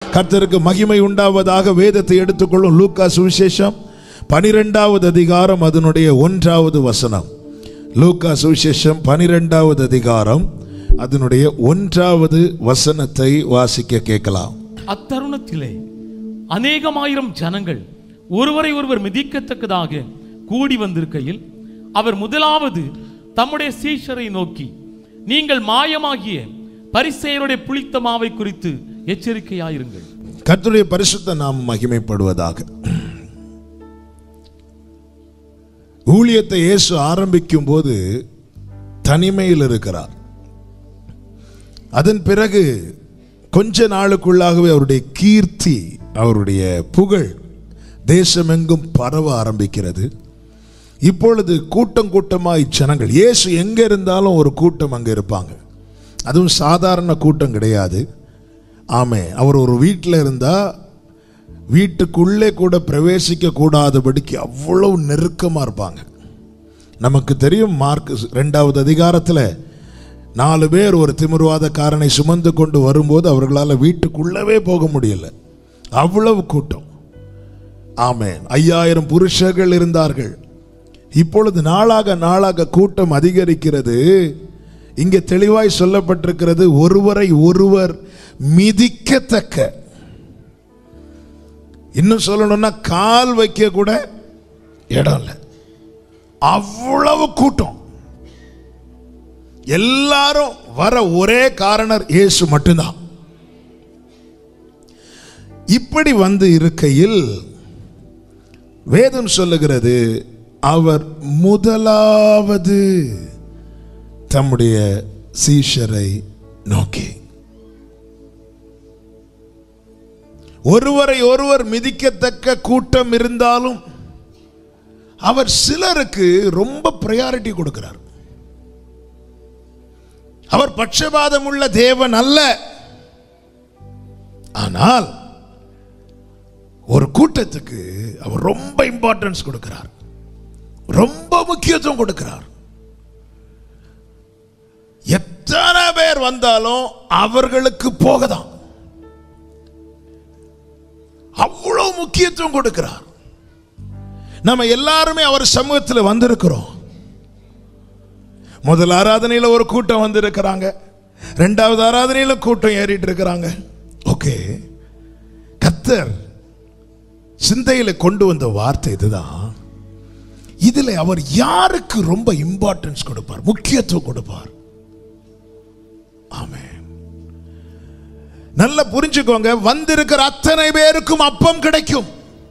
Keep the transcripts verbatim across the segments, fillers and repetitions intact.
கர்த்தருக்கு மகிமை உண்டாவதாக. வேதத்தை எடுத்துக்கொள்ளும் லூக்கா சுவிசேஷம் பனிரெண்டாவது அதிகாரம் அதனுடைய ஒன்றாவது வசனம். லூக்கா சுவிசேஷம் பனிரெண்டாவது அதிகாரம் அதனுடைய ஒன்றாவது வசனத்தை வாசிக்க கேட்கலாம். அத்தருணத்திலே அநேகமாயிரம் ஜனங்கள் ஒருவரை ஒருவர் மிதிக்கத்தக்கதாக கூடி வந்திருக்கையில் அவர் முதலாவது தம்முடைய சீஷரை நோக்கி, நீங்கள் மாயமாகிய பரிசேயருடைய புளித்த மாவை குறித்து எச்சரிக்கையாயிருங்கள். கர்த்தருடைய பரிசுத்த நாமம் மகிமைப்படுவதாக. ஊழியத்தை இயேசு ஆரம்பிக்கும் போது தனிமையில் இருக்கிறார். அதன் பிறகு கொஞ்ச நாளுக்குள்ளாகவே அவருடைய கீர்த்தி, அவருடைய புகழ் தேசமெங்கும் பரவ ஆரம்பிக்கிறது. இப்பொழுது கூட்டம் கூட்டமாய் ஜனங்கள், இயேசு எங்கே இருந்தாலும் ஒரு கூட்டம் அங்கே இருப்பாங்க. அதுவும் சாதாரண கூட்டம் கிடையாது. ஆமே, அவர் ஒரு வீட்டில் இருந்தால் வீட்டுக்குள்ளே கூட பிரவேசிக்க கூடாதபடிக்கு அவ்வளவு நெருக்கமாக இருப்பாங்க. நமக்கு தெரியும், மார்க் ரெண்டாவது அதிகாரத்தில் நாலு பேர் ஒரு திமிர்வாதக்காரனை சுமந்து கொண்டு வரும்போது அவர்களால் வீட்டுக்குள்ளவே போக முடியல, அவ்வளவு கூட்டம். ஆமென். ஐயாயிரம் புருஷர்கள் இருந்தார்கள். இப்பொழுது நாளாக நாளாக கூட்டம் அதிகரிக்கிறது. இங்கே தெளிவாய் சொல்லப்பட்டிருக்கிறது, ஒருவரை ஒருவர் மிதிக்கத்தக்க, இன்னும் சொல்லணும்னா கால் வைக்க கூட இடம் இல்லை, அவ்வளவு கூட்டம். எல்லாரும் வர ஒரே காரணர் இயேசு மட்டும்தான். இப்படி வந்து இருக்கையில் வேதம் சொல்லுகிறது, அவர் முதலாவது தம்முடைய சீஷரை நோக்கி, ஒருவரை ஒருவர் மிதிக்கத்தக்க கூட்டம் இருந்தாலும் அவர் சிலருக்கு ரொம்ப பிரையாரிட்டி கொடுக்கிறார். அவர் பட்சபாதம் உள்ள தேவன் அல்ல. ஆனால் ஒரு கூட்டத்துக்கு அவர் ரொம்ப இம்பார்ட்டன்ஸ் கொடுக்கிறார், ரொம்ப முக்கியத்துவம் கொடுக்கிறார். எத்தனை பேர் வந்தாலும் அவர்களுக்கு போகதான் அவ்வளவு முக்கியத்துவம் கொடுக்கிறார். நம்ம எல்லாருமே அவர் சமூகத்தில் வந்திருக்கிறோம். முதல் ஆராதனையில் ஒரு கூட்டம் வந்திருக்கிறாங்க, ரெண்டாவது ஆராதனையில் கூட்டம் ஏறிட்டு இருக்கிறாங்க. ஓகே, கர்த்தர் சிந்தையில் கொண்டு வந்த வார்த்தை இதுதான். இதில் அவர் யாருக்கு ரொம்ப இம்பார்ட்டன்ஸ் கொடுப்பார், முக்கியத்துவம் கொடுப்பார். ஆமென். நல்லா புரிஞ்சுக்கோங்க, வந்திருக்கிற அத்தனை பேருக்கும் அப்பம் கிடைக்கும்.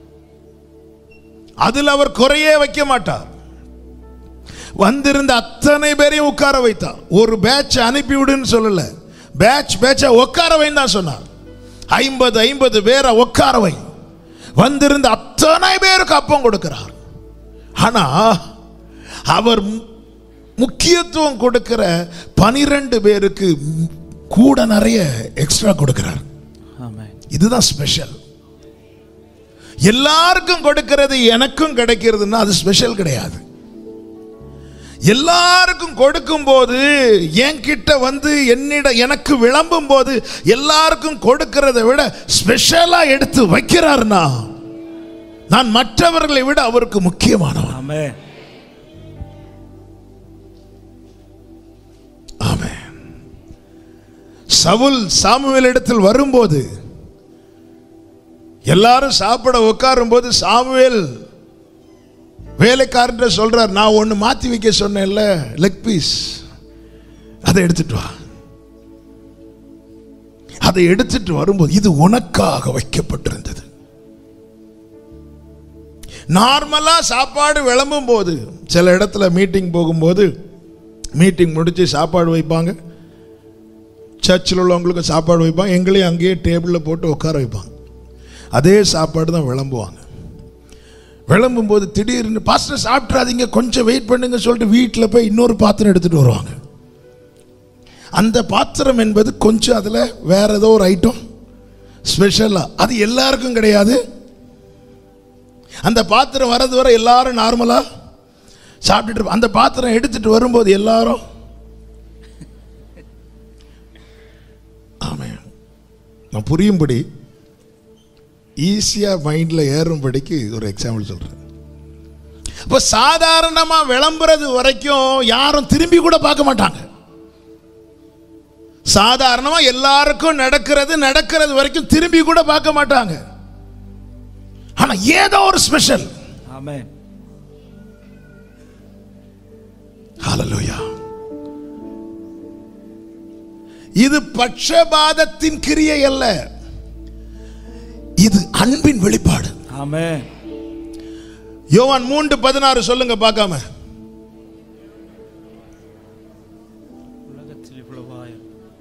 அதில் அவர் குறையே வைக்க மாட்டார். வந்திருந்த அத்தனை பேரையும் உட்கார வைத்தார். ஒரு பேட்ச் அனுப்பிவிடுன்னு சொல்லல, பேட்ச் பேட்ச உட்கார வைன்னு தான் சொன்னார். ஐம்பது ஐம்பது பேரை உட்கார வை. வந்திருந்த அத்தனை பேருக்கு அப்பம் கொடுக்கிறார். ஆனா அவர் முக்கியத்துவம் கொடுக்கிற பனிரெண்டு பேருக்கு கூட நிறைய எக்ஸ்ட்ரா கொடுக்கிறார். இதுதான் ஸ்பெஷல். எல்லாருக்கும் கொடுக்கிறது எனக்கும் கிடைக்கிறதுன்னா அது ஸ்பெஷல் கிடையாது. எல்லாருக்கும் கொடுக்கும் போது, என்கிட்ட வந்து என்னிட எனக்கு விளம்பும் போது எல்லாருக்கும் கொடுக்கிறதை விட ஸ்பெஷலா எடுத்து வைக்கிறார்னா நான் மற்றவர்களை விட அவருக்கு முக்கியமானவன். ஆமென். ஆமென். சவுல் சாமுவேல் இடத்தில் வரும்போது எல்லாரும் சாப்பிட உட்காரும் போது சாமுவேல் வேலைக்காரன் சொல்றார், நான் ஒன்று மாற்றி வைக்க சொன்னேன்ல, லெக் பீஸ், அதை எடுத்துட்டு வா. அதை எடுத்துட்டு வரும்போது இது உனக்காக வைக்கப்பட்டிருந்தது. நார்மலா சாப்பாடு விளம்பும் போது, சில இடத்துல மீட்டிங் போகும்போது மீட்டிங் முடிச்சு சாப்பாடு வைப்பாங்க, சர்ச்சில் உள்ளவங்களுக்கு சாப்பாடு வைப்பாங்க, எங்களையும் அங்கேயே டேபிளில் போட்டு உட்கார வைப்பாங்க. அதே சாப்பாடு தான் விளம்புவாங்க. விளம்பும் போது திடீர்னு பாஸ்டர் சாப்பிட்றாதீங்க, கொஞ்சம் வெயிட் பண்ணுங்க சொல்லிட்டு வீட்டில் போய் இன்னொரு பாத்திரம் எடுத்துட்டு வருவாங்க. அந்த பாத்திரம் என்பது கொஞ்சம் அதில் வேற ஏதோ ஒரு ஐட்டம் ஸ்பெஷலா, அது எல்லாருக்கும் கிடையாது. அந்த பாத்திரம் வரது வர எல்லாரும் நார்மலா சாப்பிட்டுட்டு, அந்த பாத்திரம் எடுத்துட்டு வரும்போது எல்லாரும் ஆமென். நான் புரியும்படி ஈஸியா மைண்ட்ல ஏறும்படிக்கு ஒரு எக்ஸாம்பிள் சொல்றேன். இப்போ சாதாரணமா விளம்புறது வரைக்கும் யாரும் திரும்பி கூட பார்க்க மாட்டாங்க. சாதாரணமா எல்லாருக்கும் நடக்கிறது நடக்கிறது வரைக்கும் திரும்பி கூட பார்க்க மாட்டாங்க. ஆனா ஏதோ ஒரு ஸ்பெஷல். ஆமென். ஹல்லேலூயா. இது பட்சபாதத்தின் கிரியை அல்ல, இது அன்பின் வெளிப்பாடு. ஆமென். யோவான் மூன்று பதினாறு சொல்லுங்க பார்க்காம. உலகத்தில் இவ்வளவாய்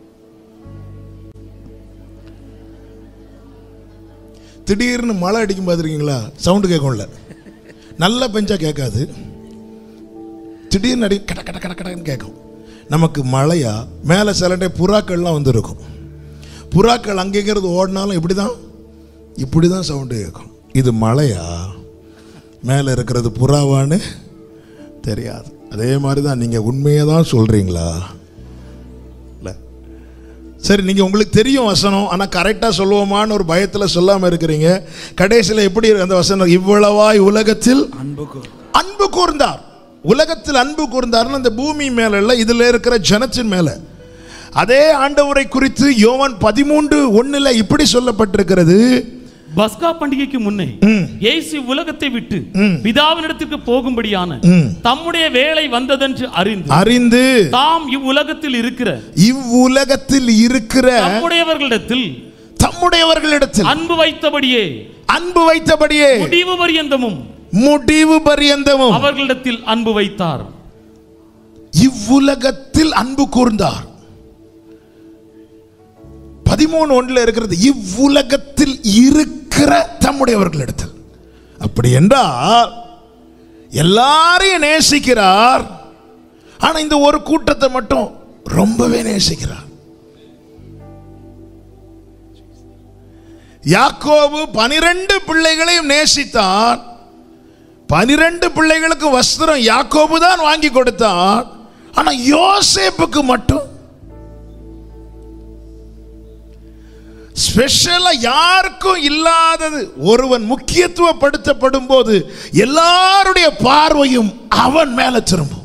திடீர்னு மழை அடிக்கும் பார்த்துருக்கீங்களா? சவுண்டு கேட்கும்ல, நல்லா பெஞ்சா கேட்காது, திடீர்னு அடி கட கட கட கடன்னு கேட்கும். நமக்கு மழையா மேலே சில புறாக்கள்லாம் வந்துருக்கும். புறாக்கள் அங்கேங்கிறது ஓடினாலும் இப்படி தான் இப்படி தான் சவுண்டு கேட்கும். இது மழையா மேலே இருக்கிறது புறாவான்னு தெரியாது. அதே மாதிரி தான் நீங்கள் உண்மையை தான் சொல்கிறீங்களா? இல்லை சரி, நீங்கள் உங்களுக்கு தெரியும் வசனம், ஆனால் கரெக்டாக சொல்லுவோமான்னு ஒரு பயத்தில் சொல்லாமல் இருக்கிறீங்க. கடைசியில் எப்படி அந்த வசனம், இவ்வளவாய் உலகத்தில் அன்பு அன்பு கூர்ந்தார். உலகத்தில் அன்பு கூர்ந்தார்னு அந்த பூமி மேல இல்ல, இதுல இருக்கிற ஜனத்தின் மேல. அதே ஆண்டவரை குறித்து யோவான் பதிமூன்று ஒண்ணுல இப்படி சொல்லப்பட்டிருக்கிறது, பஸ்கா பண்டிகைக்கு முன்னே இயேசு உலகத்தை விட்டு பிதாவினிடத்திற்கு போகும்படியான தம்முடைய வேலை வந்ததென்று அறிந்து அறிந்து தாம் இவ்வுலகத்தில் இருக்கிற இவ்வுலகத்தில் இருக்கிற தம்முடையவர்களிடத்தில் தம்முடையவர்களிடத்தில் அன்பு வைத்தபடியே அன்பு வைத்தபடியே முடிவு பரியந்தமும் முடிவு பரியந்தமும் அவர்களிடத்தில் அன்பு வைத்தார். இவ்வுலகத்தில் அன்பு கூர்ந்தார். பதிமூணு ஒன்றுல இருக்கிறது இவ்வுலகத்தில் இருக்கிற தம்முடையவர்களிடத்தில். அப்படி என்றால் எல்லாரையும் நேசிக்கிறார், ஆனா இந்த ஒரு கூட்டத்தை மட்டும் ரொம்பவே நேசிக்கிறார். யாக்கோபு பனிரெண்டு பிள்ளைகளையும் நேசித்தான். பனிரெண்டு பிள்ளைகளுக்கு வஸ்திரம் யாக்கோபு தான் வாங்கி கொடுத்தான். ஆனா யோசேப்புக்கு மட்டும் ஸ்பெஷலா யாருக்கும் இல்லாதது. ஒருவன் முக்கியத்துவப்படுத்தப்படும் போது எல்லாருடைய பார்வையும் அவன் மேல திரும்பும்.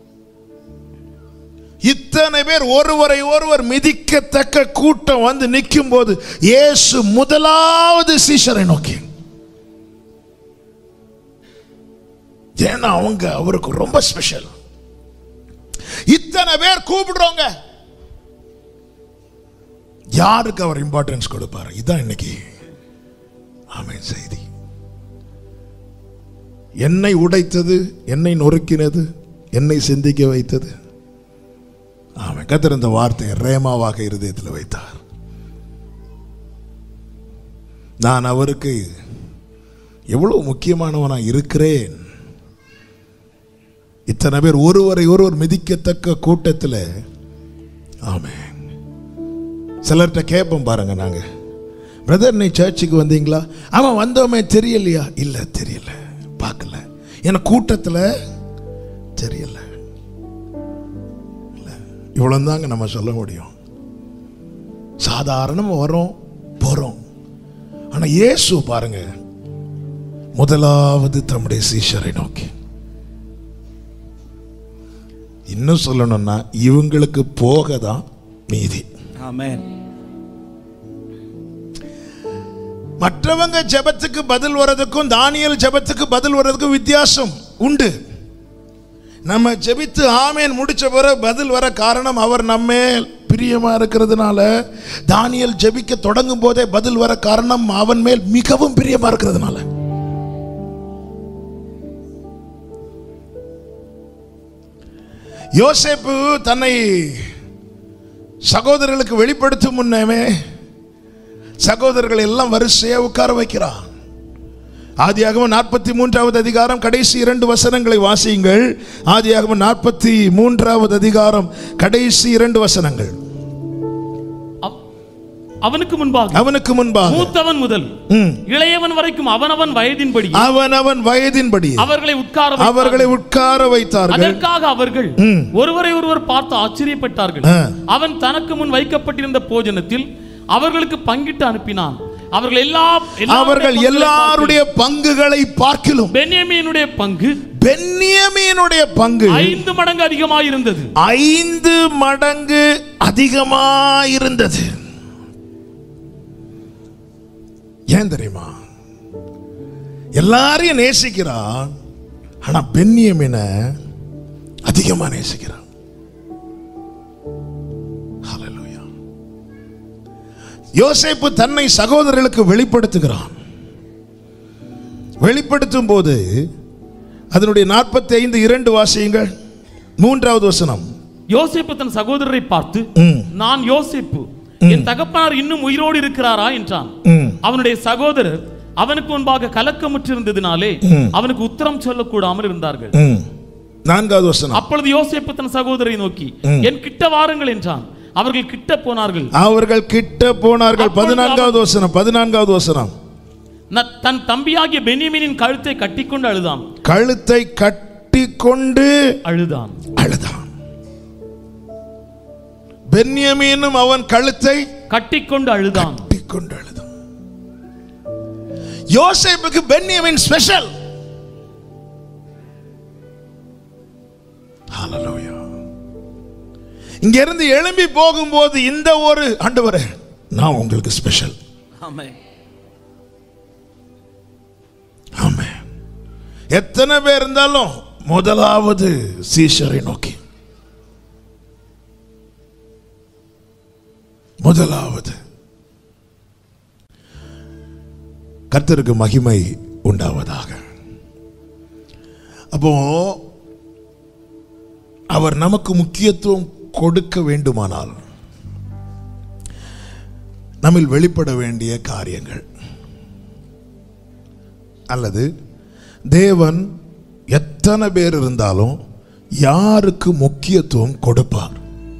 இத்தனை பேர் ஒருவரை ஒருவர் மிதிக்கத்தக்க கூட்டம் வந்து நிற்கும் போது இயேசு முதலாவது சீஷரை நோக்கி, ஏன்னா அவங்க அவருக்கு ரொம்ப ஸ்பெஷல். இத்தனை பேர் கூப்பிடுறோங்க, யாருக்கு அவர் இம்பார்ட்டன்ஸ் கொடுப்பாரு? இதான் இன்னைக்கு ஆமென் செய்தி. என்னை உடைத்தது, என்னை நொறுக்கினது, என்னை சிந்திக்க வைத்தது. ஆமென். கர்த்தர் இந்த வார்த்தையை ரேமாவாக இருதயத்தில் வைத்தார். நான் அவருக்கு எவ்வளவு முக்கியமானவனா இருக்கிறேன். இத்தனை பேர் ஒருவரை ஒருவர் மிதிக்கத்தக்க கூட்டத்தில். ஆமென். சிலர்கிட்ட கேட்போம் பாருங்க, நாங்க பிரதர் நீ சர்ச்சுக்கு வந்தீங்களா? அவன் வந்தோமே தெரியலையா? இல்ல தெரியல, பார்க்கல, என கூட்டத்தில் தெரியல. இவ்வளவு தாங்க நம்ம சொல்ல முடியும். சாதாரணமா வரோம் போறோம். ஆனா இயேசு பாருங்க, முதலாவது தம்முடைய சீஷரை நோக்கி, இன்னும் சொல்லணும்னா இவங்களுக்கு போகதான் மீதி. ஆமென். மற்றவங்க ஜெபத்துக்கு பதில் வர்றதுக்கும் தானியேல் ஜெபத்துக்கு பதில் வர்றதுக்கும் வித்தியாசம் உண்டு. நம்ம ஜெபித்து ஆமேன் முடிச்ச பிறகு பதில் வர காரணம் அவர் நம்மேல் பிரியமா இருக்கிறதுனால. தானியேல் ஜெபிக்க தொடங்கும் போதே பதில் வர காரணம் அவன் மேல் மிகவும் பிரியமா இருக்கிறதுனால. யோசேப்பு தன்னை சகோதரர்களுக்கு வெளிப்படுத்தும் முன்னமே சகோதரர்கள் எல்லாம் வரிசையா உட்கார வைக்கிறான். ஆதியாகமம் நாற்பத்தி மூன்றாவது அதிகாரம் கடைசி இரண்டு வசனங்களை வாசியுங்கள். ஆதியாகமம் நாற்பத்தி மூன்றாவது அதிகாரம் கடைசி இரண்டு வசனங்கள். அவனுக்கு முன்பாக அவனுக்கு முன்பாக மூத்தவன் முதல் இளையவன் வரைக்கும் அவனவன் வயதின்படி அவனவன் வயதின்படி அவர்களை உட்கார அவர்களை உட்கார வைத்தார்கள். அதற்காக அவர்கள் ஒருவரை ஒருவர் பார்த்து ஆச்சரியப்பட்டார்கள். அவன் தனக்கு முன் வைக்கப்பட்டிருந்த போஜனத்தில் அவர்களுக்கு பங்கிட்டு அனுப்பினான். அவர்கள் எல்லா அவர்கள் எல்லாருடைய பங்குகளை பார்க்கிலும் பென்யமீனுடைய பங்கு பென்யமீனுடைய பங்கு ஐந்து மடங்கு அதிகமாக இருந்தது. ஐந்து மடங்கு அதிகமாக இருந்தது. ஏன் தெரியுமா? எல்லாரையும் நேசிக்கிறான், ஆனா பென்யமீனை அதிகமா நேசிக்கிறான். ஹல்லேலூயா. யோசேப்பு தன்னை சகோதரர்களுக்கு வெளிப்படுத்துகிறான். வெளிப்படுத்தும் போது அதனுடைய நாற்பத்தி ஐந்து இரண்டு வாசியுங்கள். மூன்றாவது வசனம். யோசேப்பு தன் சகோதரரை பார்த்து, நான் யோசேப்பு, என் தகப்பனார் இன்னும் உயிரோடு இருக்கிறாரா என்றான். அவனுடைய சகோதரர் அவனுக்கு முன்பாக கலக்கமுற்றிருந்ததினாலே அவனுக்கு உத்தரம் சொல்லக்கூடாமல் இருந்தார்கள். நான்காவது வசனம். அப்பொழுது யோசேப்பு தன் சகோதரரை நோக்கி, என் கிட்ட வாருங்கள் என்றான். அவர்கள் கிட்ட போனார்கள். அவர்கள் கிட்ட போனார்கள். பதினான்காவது வசனம். பதினான்காவது வசனம். தன் தம்பியாகிய பென்யமீனின் கழுத்தை கட்டிக்கொண்டு அழுதான். கழுத்தை கட்டிக்கொண்டு அழுதான் அழுதான் பென்யமீனும் அவன் கழுத்தை கட்டிக்கொண்டு அழுதான் கட்டிக்கொண்டு அழுதான். யோசேப்புக்கு பென்யமீன் ஸ்பெஷல். ஹல்லேலூயா. இங்க இருந்து எழும்பி போகும்போது இந்த ஒரு ஆண்டவரே, நான் உங்களுக்கு ஸ்பெஷல். ஆமென். ஆமென். எத்தனை பேர் இருந்தாலும் முதலாவது சீஷரை நோக்கி, முதலாவது. கர்த்தருக்கு மகிமை உண்டாவதாக. அப்போ அவர் நமக்கு முக்கியத்துவம் கொடுக்க வேண்டுமானால் நம்மில் வெளிப்பட வேண்டிய காரியங்கள், அல்லது தேவன் எத்தனை பேர் இருந்தாலும் யாருக்கு முக்கியத்துவம் கொடுப்பார்?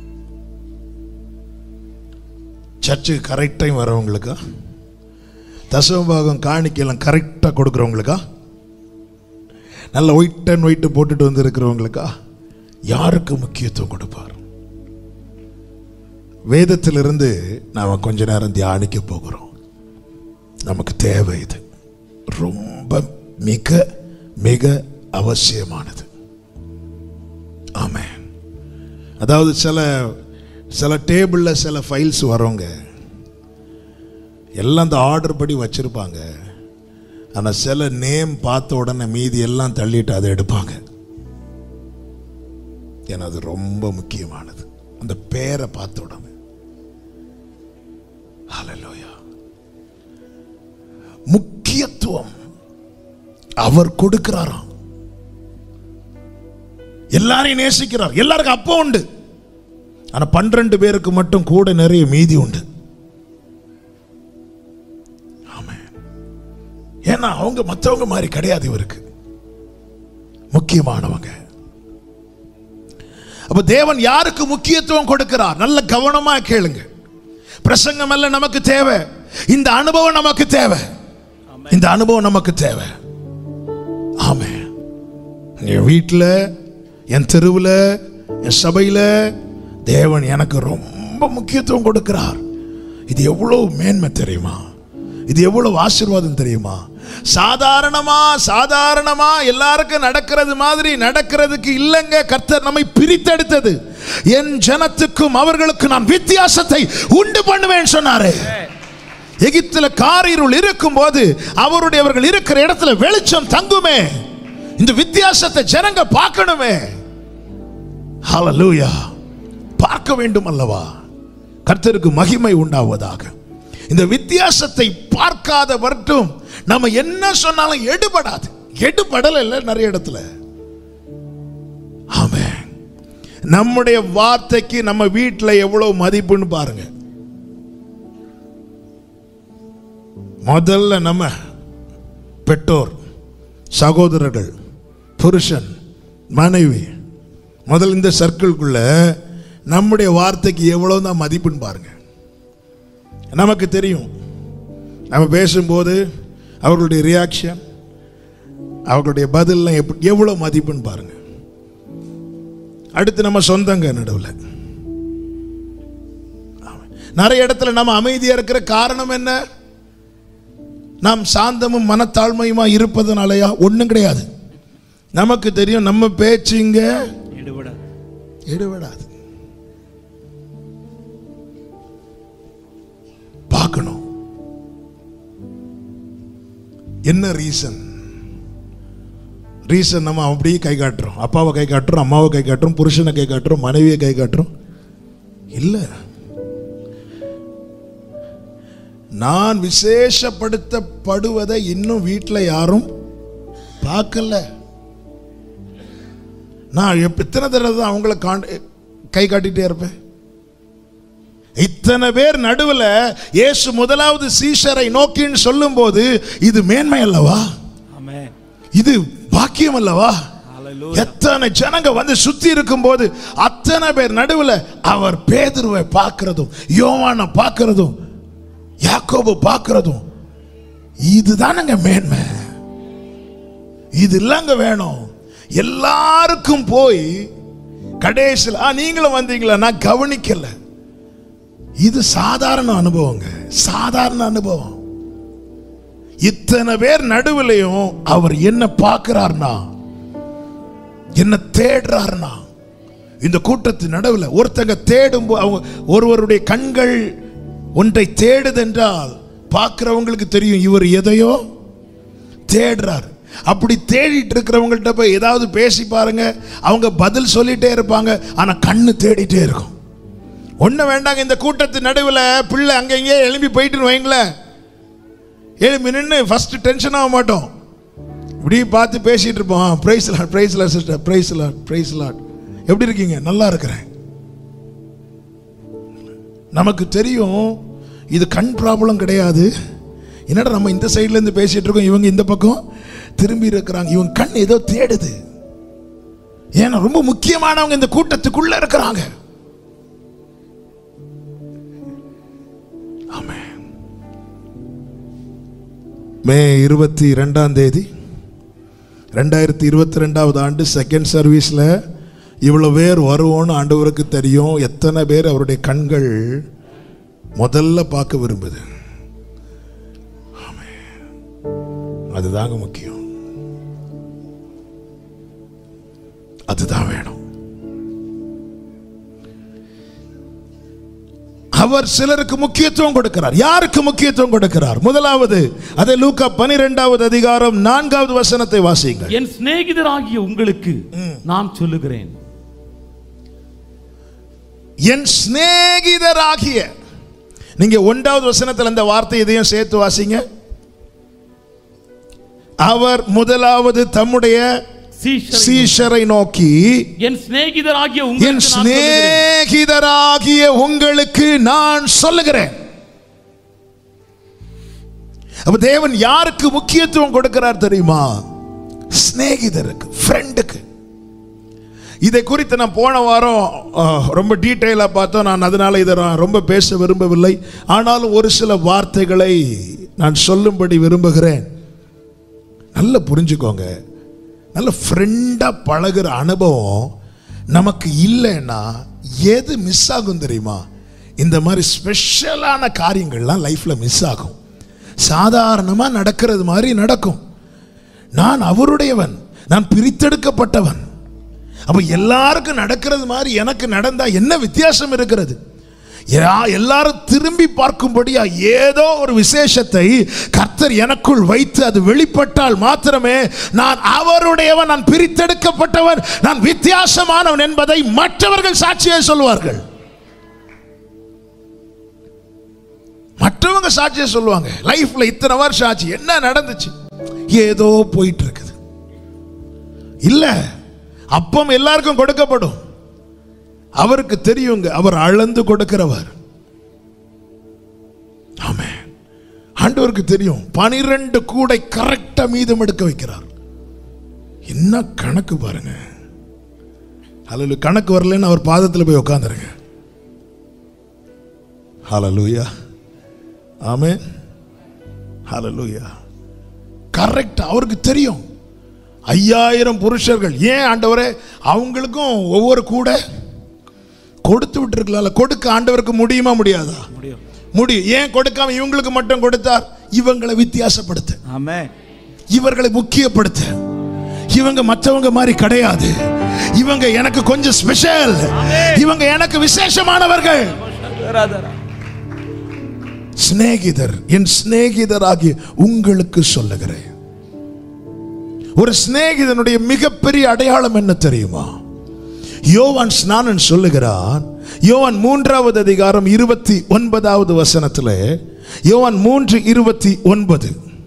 சர்ச்சுக்கு கரெக்ட் டைம் வரவங்களுக்கா? தசமபாகம் காணிக்கையெல்லாம் கரெக்டாக கொடுக்குறவங்களுக்கா? நல்ல ஒயிட் அண்ட் ஒயிட்டு போட்டுட்டு வந்து இருக்கிறவங்களுக்கா? யாருக்கு முக்கியத்துவம் கொடுப்பார்? வேதத்திலிருந்து நாம் கொஞ்ச நேரம் தியானிக்க போகிறோம். நமக்கு தேவை, இது ரொம்ப மிக மிக அவசியமானது. ஆமென். அதாவது சில சில டேபிளில் சில ஃபைல்ஸ் வரவங்க எல்லாம் அந்த ஆர்டர் படி வச்சுருப்பாங்க. ஆனால் சில நேம் பார்த்த உடனே மீதி எல்லாம் தள்ளிட்டு அதை எடுப்பாங்க. ஏன்னா அது ரொம்ப முக்கியமானது. அந்த பேரை பார்த்த உடனே. ஹல்லேலூயா. முக்கியத்துவம் அவர் கொடுக்கிறாராம். எல்லாரையும் நேசிக்கிறார். எல்லாருக்கும் அப்போ உண்டு. ஆனா பன்னிரண்டு பேருக்கு மட்டும் கூட நிறைய மீதி உண்டு. ஆமென். ஏன்னா அவங்க மற்றவங்க மாதிரி கிடையாது, இவருக்கு முக்கியமானவங்க. அப்ப தேவன் யாருக்கு முக்கியத்துவம் கொடுக்கிறார்? நல்ல கவனமா கேளுங்க. பிரசங்கம் அல்ல நமக்கு தேவை, இந்த அனுபவம் நமக்கு தேவை. இந்த அனுபவம் நமக்கு தேவை. ஆமென். என் வீட்டில், என் தெருவில், என் சபையில் தேவன் எனக்கு ரொம்ப முக்கியத்துவம் கொடுக்கிறார். இது எவ்வளவு மேன்மை தெரியுமா? இது எவ்வளவு ஆசீர்வாதம் தெரியுமா? சாதாரணமா சாதாரணமா எல்லாருக்கும் நடக்கிறது மாதிரி நடக்கிறதுக்கு இல்லைங்க. கர்த்தர் நம்மை பிரித்தெடுத்தது. என் ஜனத்துக்கும் அவர்களுக்கு நான் வித்தியாசத்தை உண்டு பண்ணுவேன் சொன்னாரு. எகிப்துல காரிருள் இருக்கும் போது அவருடையவர்கள் இருக்கிற இடத்துல வெளிச்சம் தங்குமே. இந்த வித்தியாசத்தை ஜனங்க பார்க்கணுமே. ஹல்லேலூயா. பார்க்க வேண்டும் அல்லவா? கர்த்தருக்கு மகிமை உண்டாவதாக. இந்த வித்தியாசத்தை பார்க்காத வரட்டும் நம்ம என்ன சொன்னாலும் எடுபடாது. எடுபடல இல்ல நிறைய இடத்துல. ஆமென். நம்முடைய வார்த்தைக்கு நம்ம வீட்டில் எவ்வளவு மதிப்புன்னு பாருங்க. முதல்ல நம்ம பெற்றோர், சகோதரர்கள், புருஷன், மனைவி, முதல் இந்த சர்க்கிள்குள்ள நம்முடைய வார்த்தைக்கு எவ்வளவு தான் மதிப்புன்னு பாருங்க. நமக்கு தெரியும், நம்ம பேசும்போது அவர்களுடைய ரியாக்ஷன், அவர்களுடைய பதில் எப்படி எவ்வளவு மதிப்புன்னு பாருங்க. அடுத்து நம்ம சொந்தங்க நடுவில். நிறைய இடத்துல நம்ம அமைதியா இருக்கிற காரணம் என்ன? நாம் சாந்தமும் மனத்தாழ்மையுமா இருப்பதனாலயா? ஒண்ணும் கிடையாது. நமக்கு தெரியும் நம்ம பேச்சு இங்க எடுபடாது எடுபடாது பார்க்கணும். என்ன ரீசன்? ரீசன் நம்ம அப்படியே கை காட்டுறோம், அப்பாவை கை காட்டுறோம், அம்மாவை கை காட்டுறோம், புருஷனை கை காட்டுறோம், மனைவியை கை காட்டுறோம். இல்ல, நான் விசேஷப்படுத்தப்படுவதை இன்னும் வீட்டில் யாரும் பார்க்கல. நான் எத்தனை தடவை தான் அவங்கள கை காட்டிட்டே இருப்பேன். இத்தனை பேர் நடுவில் இயேசு முதலாவது சீஷரை நோக்கின்னு சொல்லும் போது இது மேன்மை அல்லவா? இது பாக்கியம் அல்லவா? எத்தனை ஜனங்க வந்து சுத்தி இருக்கும் போது அத்தனை பேர் நடுவில் அவர் பேதுருவை பார்க்கிறதும், யோவானை பார்க்கிறதும், யாக்கோபு பார்க்கிறதும், இதுதானங்க மேன்மை. இது இல்லங்க வேணும். எல்லாருக்கும் போய் கடைசியில் நீங்களும் வந்தீங்களா, நான் கவனிக்கல. இது சாதாரண அனுபவங்க, சாதாரண அனுபவம். இத்தனை பேர் நடுவிலையும் அவர் என்ன பார்க்கிறார்னா, என்ன தேடுறார்னா, இந்த கூட்டத்தின் நடுவில் ஒருத்தங்க தேடும் அவங்க ஒருவருடைய கண்கள் ஒன்றை தேடுதென்றால் பார்க்கிறவங்களுக்கு தெரியும் இவர் எதையோ தேடுறார். அப்படி தேடிட்டு இருக்கிறவங்கள்ட்ட போய் ஏதாவது பேசி பாருங்க, அவங்க பதில் சொல்லிட்டே இருப்பாங்க, ஆனா கண்ணு தேடிட்டே இருக்கும். ஒண்ணு வேண்டாங்க, இந்த கூட்டத்தின் நடுவில் பிள்ளை அங்க இங்கே எழும்பி போயிட்டு வைங்களேன், எழும்பி நின்று ஃபர்ஸ்ட் டென்ஷன் ஆக மாட்டோம், இப்படி பார்த்து பேசிட்டு இருப்போம். Praise lord, praise lord sister, praise lord, praise lord, எப்படி இருக்கீங்க? நல்லா இருக்கிறேன். நமக்கு தெரியும் இது கண் ப்ராப்ளம் கிடையாது. என்னடா நம்ம இந்த சைட்ல இருந்து பேசிட்டு இருக்கோம், இவங்க இந்த பக்கம் திரும்பி இருக்கிறாங்க, இவங்க கண் ஏதோ தேடுது. ஏன்னா ரொம்ப முக்கியமானவங்க இந்த கூட்டத்துக்குள்ள இருக்கிறாங்க. ஆமென். மே இருபத்தி ரெண்டாம் தேதி ரெண்டாயிரத்தி இருபத்தி ரெண்டாவது ஆண்டு செகண்ட் சர்வீஸ்ல இவ்வளவு பேர் வருவோன்னு ஆண்டவருக்கு தெரியும். எத்தனை பேர் அவருடைய கண்கள் முதல்ல பார்க்க விரும்புது. அதுதாங்க முக்கியம், அதுதான் வேணும். அவர் சிலருக்கு முக்கியத்துவம் கொடுக்கிறார். யாருக்கு முக்கியத்துவம் கொடுக்கிறார்? முதலாவது அதை லூக்கா பன்னிரண்டாவது அதிகாரம் நான்காவது வசனத்தை வாசியுங்கள். என் சிநேகிதராகிய உங்களுக்கு நான் சொல்லுகிறேன். என் சிநேகிதராகிய, நீங்க ஒன்றாவது வசனத்தில் அந்த வார்த்தை இதையும் சேர்த்து வாசிங்க. அவர் முதலாவது தம்முடைய சீஷரை நோக்கி என் சிநேகிதராகிய என் சிநேகிதராகிய உங்களுக்கு நான் சொல்லுகிறேன். அப்ப தேவன் யாருக்கு முக்கியத்துவம் கொடுக்கிறார் தெரியுமா? சிநேகிதருக்கு, ஃப்ரெண்டுக்கு. இதை குறித்து நான் போன வாரம் ரொம்ப டீட்டெயிலாக பார்த்தோம். நான் அதனால இதை நான் ரொம்ப பேச விரும்பவில்லை. ஆனாலும் ஒரு சில வார்த்தைகளை நான் சொல்லும்படி விரும்புகிறேன். நல்லா புரிஞ்சுக்கோங்க. நல்ல ஃப்ரெண்டாக பழகிற அனுபவம் நமக்கு இல்லைன்னா எது மிஸ் ஆகும் தெரியுமா? இந்த மாதிரி ஸ்பெஷலான காரியங்கள்லாம் லைஃப்பில் மிஸ் ஆகும். சாதாரணமாக நடக்கிறது மாதிரி நடக்கும். நான் அவருடையவன், நான் பிரித்தெடுக்கப்பட்டவன். அப்போ எல்லாருக்கும் நடக்கிறது மாதிரி எனக்கு நடந்தா என்ன வித்தியாசம் இருக்கிறது? எல்லாரும் திரும்பி பார்க்கும்படியா ஏதோ ஒரு விசேஷத்தை கர்த்தர் எனக்குள் வைத்து அது வெளிப்பட்டால் மாத்திரமே நான் அவருடையவன், நான் பிரித்தெடுக்கப்பட்டவன், நான் வித்தியாசமானவன் என்பதை மற்றவர்கள் சாட்சியாக சொல்வார்கள். மற்றவங்க சாட்சியை சொல்லுவாங்க. லைஃப்ல இத்தனை வருஷம் ஆச்சு, என்ன நடந்துச்சு? ஏதோ போயிட்டு இருக்குது. இல்ல, அப்பம் எல்லாருக்கும் கொடுக்கப்படும். அவருக்கு தெரியுங்க, அவர் அளந்து கொடுக்கிறவர். ஆமென். ஆண்டவருக்கு தெரியும். பனிரெண்டு கூடை கரெக்டா மீதம் எடுக்க வைக்கிறார். என்ன கணக்கு பாருங்க. ஹல்லேலூயா. கணக்கு வரலன்னு அவர் பாதத்தில் போய் உட்கார்ந்துருங்க. ஹல்லேலூயா. ஆமென். ஹல்லேலூயா. கரெக்ட். அவருக்கு தெரியும். ஐயாயிரம் புருஷர்கள். ஏன் ஆண்டவரே அவங்களுக்கும் ஒவ்வொரு கூட கொடுத்து விட்டுருக்கலாம்ல? கொடுக்க ஆண்டவருக்கு முடியுமா முடியாதா? முடியும். ஏன் கொடுக்காம இவங்களுக்கு மட்டும் கொடுத்தார்? இவங்களை வித்தியாசப்படுத்த, ஆமென், இவர்களை முக்கியப்படுத்த. இவங்க மற்றவங்க மாதிரி கிடையாது, இவங்க எனக்கு கொஞ்சம் ஸ்பெஷல், இவங்க எனக்கு விசேஷமானவர்கள். சிநேகிதர், என் சிநேகிதராகி உங்களுக்கு சொல்லுகிறேன். ஒரு சிநேகிதனுடைய மிகப்பெரிய அடையாளம் என்ன தெரியுமா? யோவான் ஸ்நானன் சொல்லுகிறான், யோவான் மூன்றாவது அதிகாரம் இருபத்தி ஒன்பதாவது வசனத்தில், யோவான் மூன்று இருபத்தி ஒன்பது,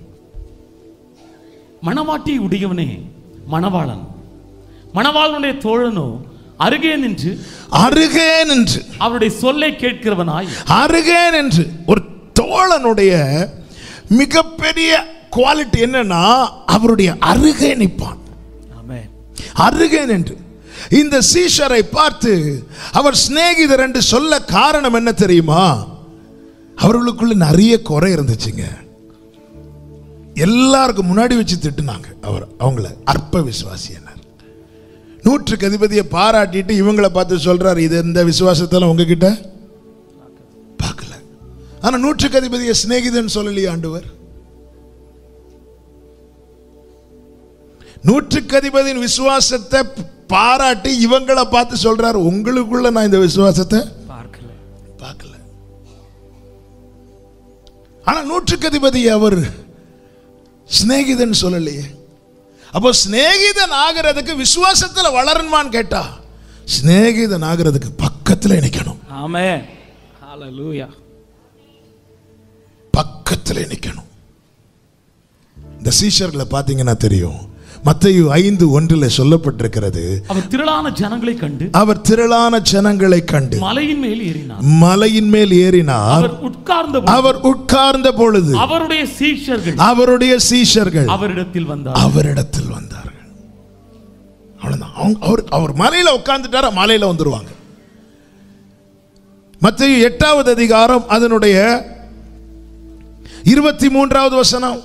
மணவாட்டி உடையவனே மணவாளன், மணவாளனுடைய தோழனோ அருகே நின்று அருகே நின்று அவருடைய சொல்லை கேட்கிறவனாய். அருகே நின்று ஒரு தோழனுடைய மிகப்பெரிய குவாலிட்டி என்னன்னா, அவருடைய அருகே நிற்பான். ஆமென். அருகே நின்று இந்த சீஷரை பார்த்து அவர் சிநேகிதர் என்று சொல்ல காரணம் என்ன தெரியுமா? அவர்களுக்குள்ள நிறைய குறை இருந்துச்சுங்க. எல்லாருக்கும் முன்னாடி வச்சு திட்டுனாங்க அவர், அவங்கள அற்ப விசுவாசியினர். நூற்றுக்கு அதிபதியை பாராட்டிட்டு இவங்களை பார்த்து சொல்றாரு, இது இந்த விசுவாசத்தெல்லாம் உங்ககிட்ட பார்க்கல. ஆனா நூற்றுக்கு அதிபதியை சிநேகிதன் சொல்லலையே ஆண்டவர். நூற்றுக்கு அதிபதியின் விசுவாசத்தை பாராட்டி இவங்களை பார்த்து சொல்றாரு, உங்களுக்குள்ள நான் இந்த விசுவாசத்தை பார்க்கல பார்க்கல. ஆனா நூற்றுக்கு அதிபதி அவர் சிநேகிதன் சொல்லலையே. அப்போ சிநேகிதன் ஆகிறதுக்கு விசுவாசத்துல வளரணுமான்னு கேட்டா, சிநேகிதன் ஆகிறதுக்கு பக்கத்துல நிக்கணும். ஆமென், ஹalleluya. பக்கத்துல நிக்கணும். இந்த சீஷர்களை பாத்தீங்கன்னா தெரியும், மத்தேயு ஐந்து ஒன்றில் சொல்லப்பட்டிருக்கிறது, அவர் திரளான ஜனங்களை கண்டு அவர் திரளான ஜனங்களை கண்டு மலையின் மேல் ஏறினார். மலையின் மேல் ஏறினார். அவர் உட்கார்ந்த அவர் உட்கார்ந்த பொழுது அவருடைய சீஷர்கள் அவருடைய சீஷர்கள் அவரிடத்தில் வந்தார் அவரிடத்தில் வந்தார்கள். அவ்வளவுதான். அவர் அவர் மலையில உட்கார்ந்துட்டார, மலையில வந்துருவாங்க. மத்தேயு எட்டாவது அதிகாரம் அதனுடைய இருபத்தி மூன்றாவது வசனம்,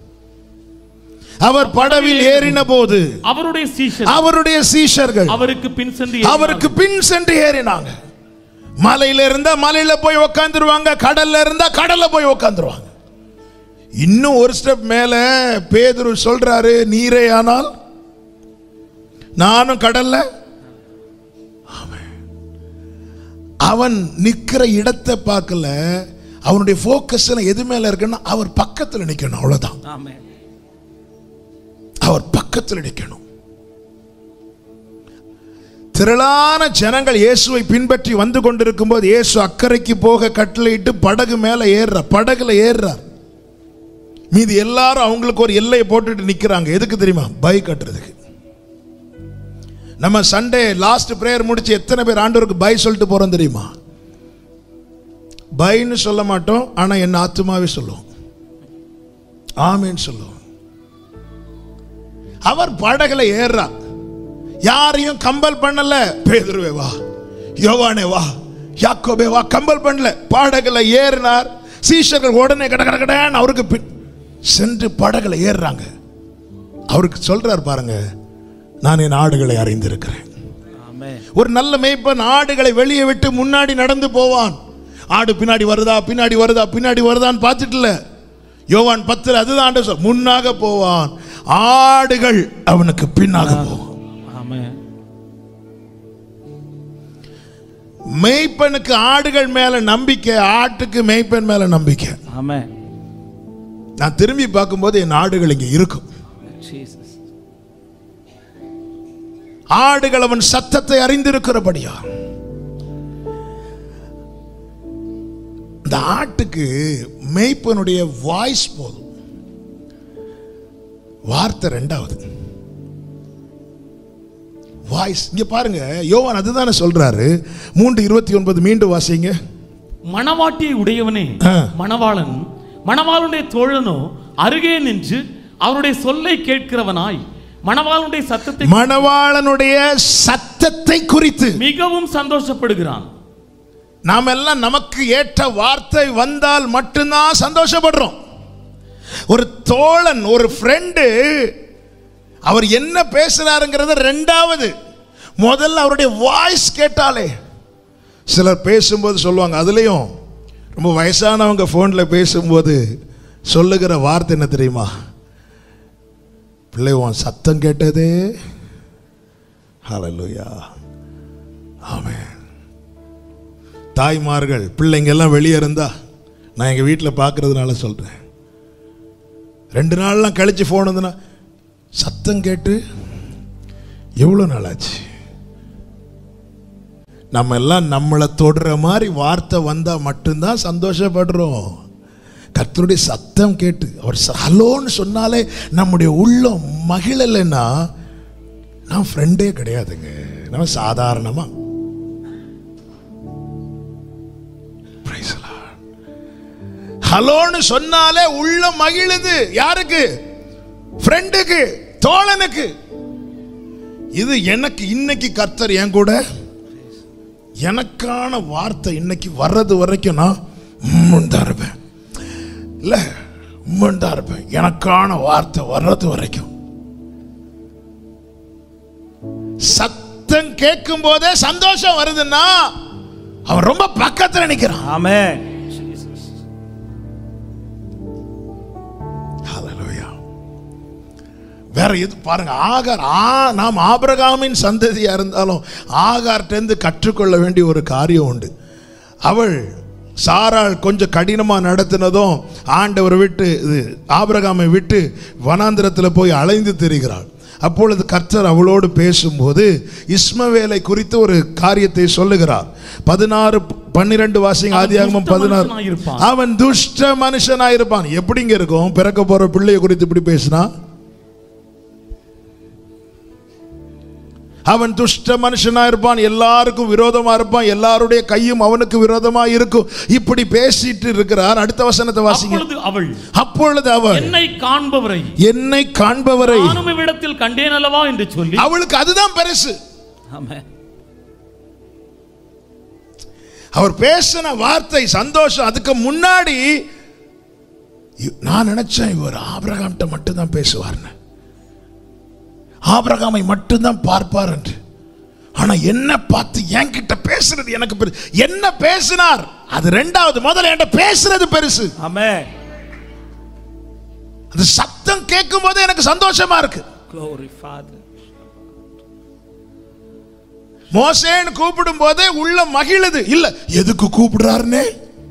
அவர் படவில் ஏறின போது அவருடைய சீஷர்கள் அவருடைய சீஷர்கள் அவருக்கு பின் சென்று அவருக்கு பின் சென்று ஏறினாங்க. மலையில இருந்தா மலையில போய் உட்கார்ந்துருவாங்க, கடல்ல இருந்தா கடல்ல போய் உட்கார்ந்துருவாங்க. இன்னும் ஒரு ஸ்டெப் மேல பேதுரு சொல்றாரு, நீரே ஆனால் நானும் கடல்ல. அவன் நிக்கிற இடத்தை பார்க்கல, அவனுடைய போக்கஸ் எது மேல இருக்குன்னா அவர் பக்கத்துல நிக்கணும். அவ்வளவுதான். ஆமென். அவர் பக்கத்தில் நிற்கணும். திரளான ஜனங்கள் இயேசுவை பின்பற்றி வந்து கொண்டிருக்கும் போது இயேசு அக்கறைக்கு போக கட்டளையிட்டு படகு மேல ஏறுறார், படகுல ஏறுறார். மீதி எல்லாரும் அவங்களுக்கு ஒரு எல்லையை போட்டுட்டு நிக்கிறாங்க. எதுக்கு தெரியுமா? பை கட்டுறதுக்கு. நம்ம சண்டே லாஸ்ட் பிரேயர் முடிச்சு எத்தனை பேர் ஆண்டவருக்கு பை சொல்லிட்டு போறோம் தெரியுமா? பைன்னு சொல்ல மாட்டோம், ஆனா என்ன ஆத்துமாவே சொல்லுவோம், ஆமேன்னு சொல்லுவோம். அவர் படகுல ஏறார், யாரையும் கம்பல் பண்ணல. பேதுருவே வா, யோவானே வா, யாக்கோபே வா, கம்பல் பண்ணல. படகுல ஏறினார். சீஷர்கள் உடனே கட கட கடன்னு அவருக்கு பின் சென்று படகுல ஏறுறாங்க. அவருக்கு சொல்றார் பாருங்க, நான் என் ஆடுகளை அறிந்திருக்கிறேன். ஒரு நல்ல மேய்ப்பன் ஆடுகளை வெளியே விட்டு முன்னாடி நடந்து போவான். ஆடு பின்னாடி வருதா பின்னாடி வருதா பின்னாடி வருதான்னு பார்த்துட்டு இல்ல. யோவான் பத்துல அதுதான் ஆண்டு சொல், முன்னாக போவான், ஆடுகள் அவனுக்கு பின்னாக போவான். மேய்ப்பனுக்கு ஆடுகள் மேல நம்பிக்கை, ஆட்டுக்கு மேய்ப்பன் மேல நம்பிக்கை. நான் திரும்பி பார்க்கும்போது என் ஆடுகள் இங்க இருக்கும். ஆடுகள் அவன் சத்தத்தை அறிந்திருக்கிறபடியா. இந்த ஆட்டுக்கு மேய்ப்பனுடைய வாய்ஸ் போதும், வார்த்தை ரெண்டாவது. வாய்ஸ் இங்க பாருங்க, யோவான் அதுதானே சொல்றாரு. மூன்று இருபத்தி ஒன்பது மீண்டும் வாசிங்க. மணவாட்டியை உடையவனே மணவாளன், மணவாளனுடைய தோழனோ அருகே நின்று அவருடைய சொல்லை கேட்கிறவனாய் மணவாளனுடைய சத்தத்தை மணவாளனுடைய சத்தத்தை குறித்து மிகவும் சந்தோஷப்படுகிறான். நாம் எல்லாம் நமக்கு ஏற்ற வார்த்தை வந்தால் மட்டும்தான் சந்தோஷப்படுறோம். ஒரு தோழன், ஒரு ஃப்ரெண்டு, அவர் என்ன பேசுறாருங்கிறது ரெண்டாவது. முதல்ல அவருடைய வாய்ஸ் கேட்டாலே. சிலர் பேசும்போது சொல்லுவாங்க, அதுலேயும் ரொம்ப வயசானவங்க ஃபோனில் பேசும்போது சொல்லுகிற வார்த்தை என்ன தெரியுமா? பிள்ளை உன் சத்தம் கேட்டதே. ஹல்லேலூயா, ஆமென். தாய்மார்கள் பிள்ளைங்க எல்லாம் வெளியே இருந்தா, நான் எங்கள் வீட்டில் பார்க்கறதுனால சொல்கிறேன், ரெண்டு நாள்லாம் கழிச்சு ஃபோன் வந்துன்னா சத்தம் கேட்டு எவ்வளோ நாள் ஆச்சு. நம்ம எல்லாம் நம்மளை தொடுற மாதிரி வார்த்தை வந்தால் மட்டும்தான் சந்தோஷப்படுறோம். கர்த்தருடைய சத்தம் கேட்டு அவர் ஹலோன்னு சொன்னாலே நம்முடைய உள்ளம் மகிழலைன்னா நான் ஃப்ரெண்டே கிடையாதுங்க, நம்ம சாதாரணமா. ஹலோன்னு சொன்னாலே உள்ளம் மகிழுது. யாருக்கு? ஃப்ரெண்டுக்கு, தோழனுக்கு. இது எனக்கு இன்னைக்கு கர்த்தர் என் கூட எனக்கான வார்த்தை இன்னைக்கு வர்றது வரைக்கும் நான் உம்முண்டா இருப்பேன். இல்ல உம்முண்டா இருப்பேன் எனக்கான வார்த்தை வர்றது வரைக்கும். சத்தம் கேட்கும் போதே சந்தோஷம் வருதுன்னா அவன் ரொம்ப பக்கத்துல நிக்கிறான். ஆமென். ஹல்லேலூயா. வேற எது பாருங்க, ஆகார் நாம் ஆபிரகாமின் சந்ததியா இருந்தாலும் ஆகார்ட்டேந்து கற்றுக்கொள்ள வேண்டிய ஒரு காரியம் உண்டு. அவள் சாராள் கொஞ்சம் கடினமா நடத்தினதும் ஆண்டவர் விட்டு ஆபிரகாமை விட்டு வனாந்திரத்தில் போய் அலைந்து திரிகிறாள். அப்பொழுது கர்த்தர் அவளோடு பேசும்போது இஸ்மவேலை குறித்து ஒரு காரியத்தை சொல்லுகிறார். பதினாறு பன்னிரண்டு வாசிங்க, ஆதியாகமம் பதினாறு. அவன் துஷ்ட மனுஷனாயிருப்பான். எப்படிங்க இருக்கும்? பிறக்க போற பிள்ளையை குறித்து இப்படி பேசினா அவன் துஷ்ட மனுஷனா இருப்பான், எல்லாருக்கும் விரோதமா இருப்பான், எல்லாருடைய கையும் அவனுக்கு விரோதமா இருக்கும். இப்படி பேசிட்டு இருக்கிறார். அடுத்த வசனத்தை வாசிங்க. அவள் அப்பொழுது அவள் என்னை காண்பவரை என்னை காண்பவரை நானும் இவ்விடத்தில் கண்டேன் அல்லவா என்று சொல்லி, அவளுக்கு அதுதான் பெருசு. ஆமென். அவர் பேசின வார்த்தை சந்தோஷம். அதுக்கு முன்னாடி நான் நினைச்சேன் இவர் ஆபிரகாம்கிட்ட மட்டும்தான் பேசுவார்னு, ஆபிரகாமை மட்டும்தான் பார்ப்பார் என்று. ஆனா என்ன பார்த்து என்கிட்ட பேசுறது எனக்கு பெருசு. என்ன பேசினார் அது ரெண்டாவது, முதல்ல என்கிட்ட பேசுறது பெருசு. ஆமென். அந்த சத்தம் கேட்கும் போது எனக்கு சந்தோஷமா இருக்கு. Glory Father. மோசேன்னு கூப்பிடும் போதே உள்ள மகிழுது. இல்ல எதுக்கு கூப்பிடுறாருன்னு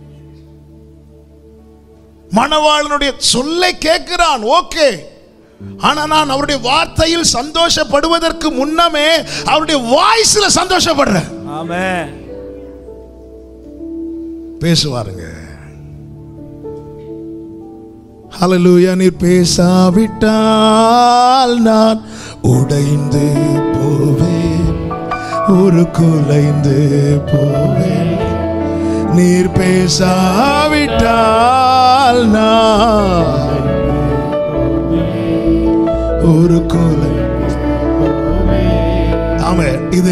மணவாளனுடைய சொல்லை கேட்கிறான். ஓகே, ஆனா நான் அவருடைய வார்த்தையில் சந்தோஷப்படுவதற்கு முன்னமே அவருடைய வாய்ஸ்ல சந்தோஷப்படுறேன். ஆமென். பேசுவாருங்க. ஹல்லேலூயா. நீர் பேசாவிட்டால் நான் உடைந்து போவேன், ஒரு குலைந்து போவேன். நீர் பேசாவிட்டால் நான் ஒரு குலை. ஆமென். இது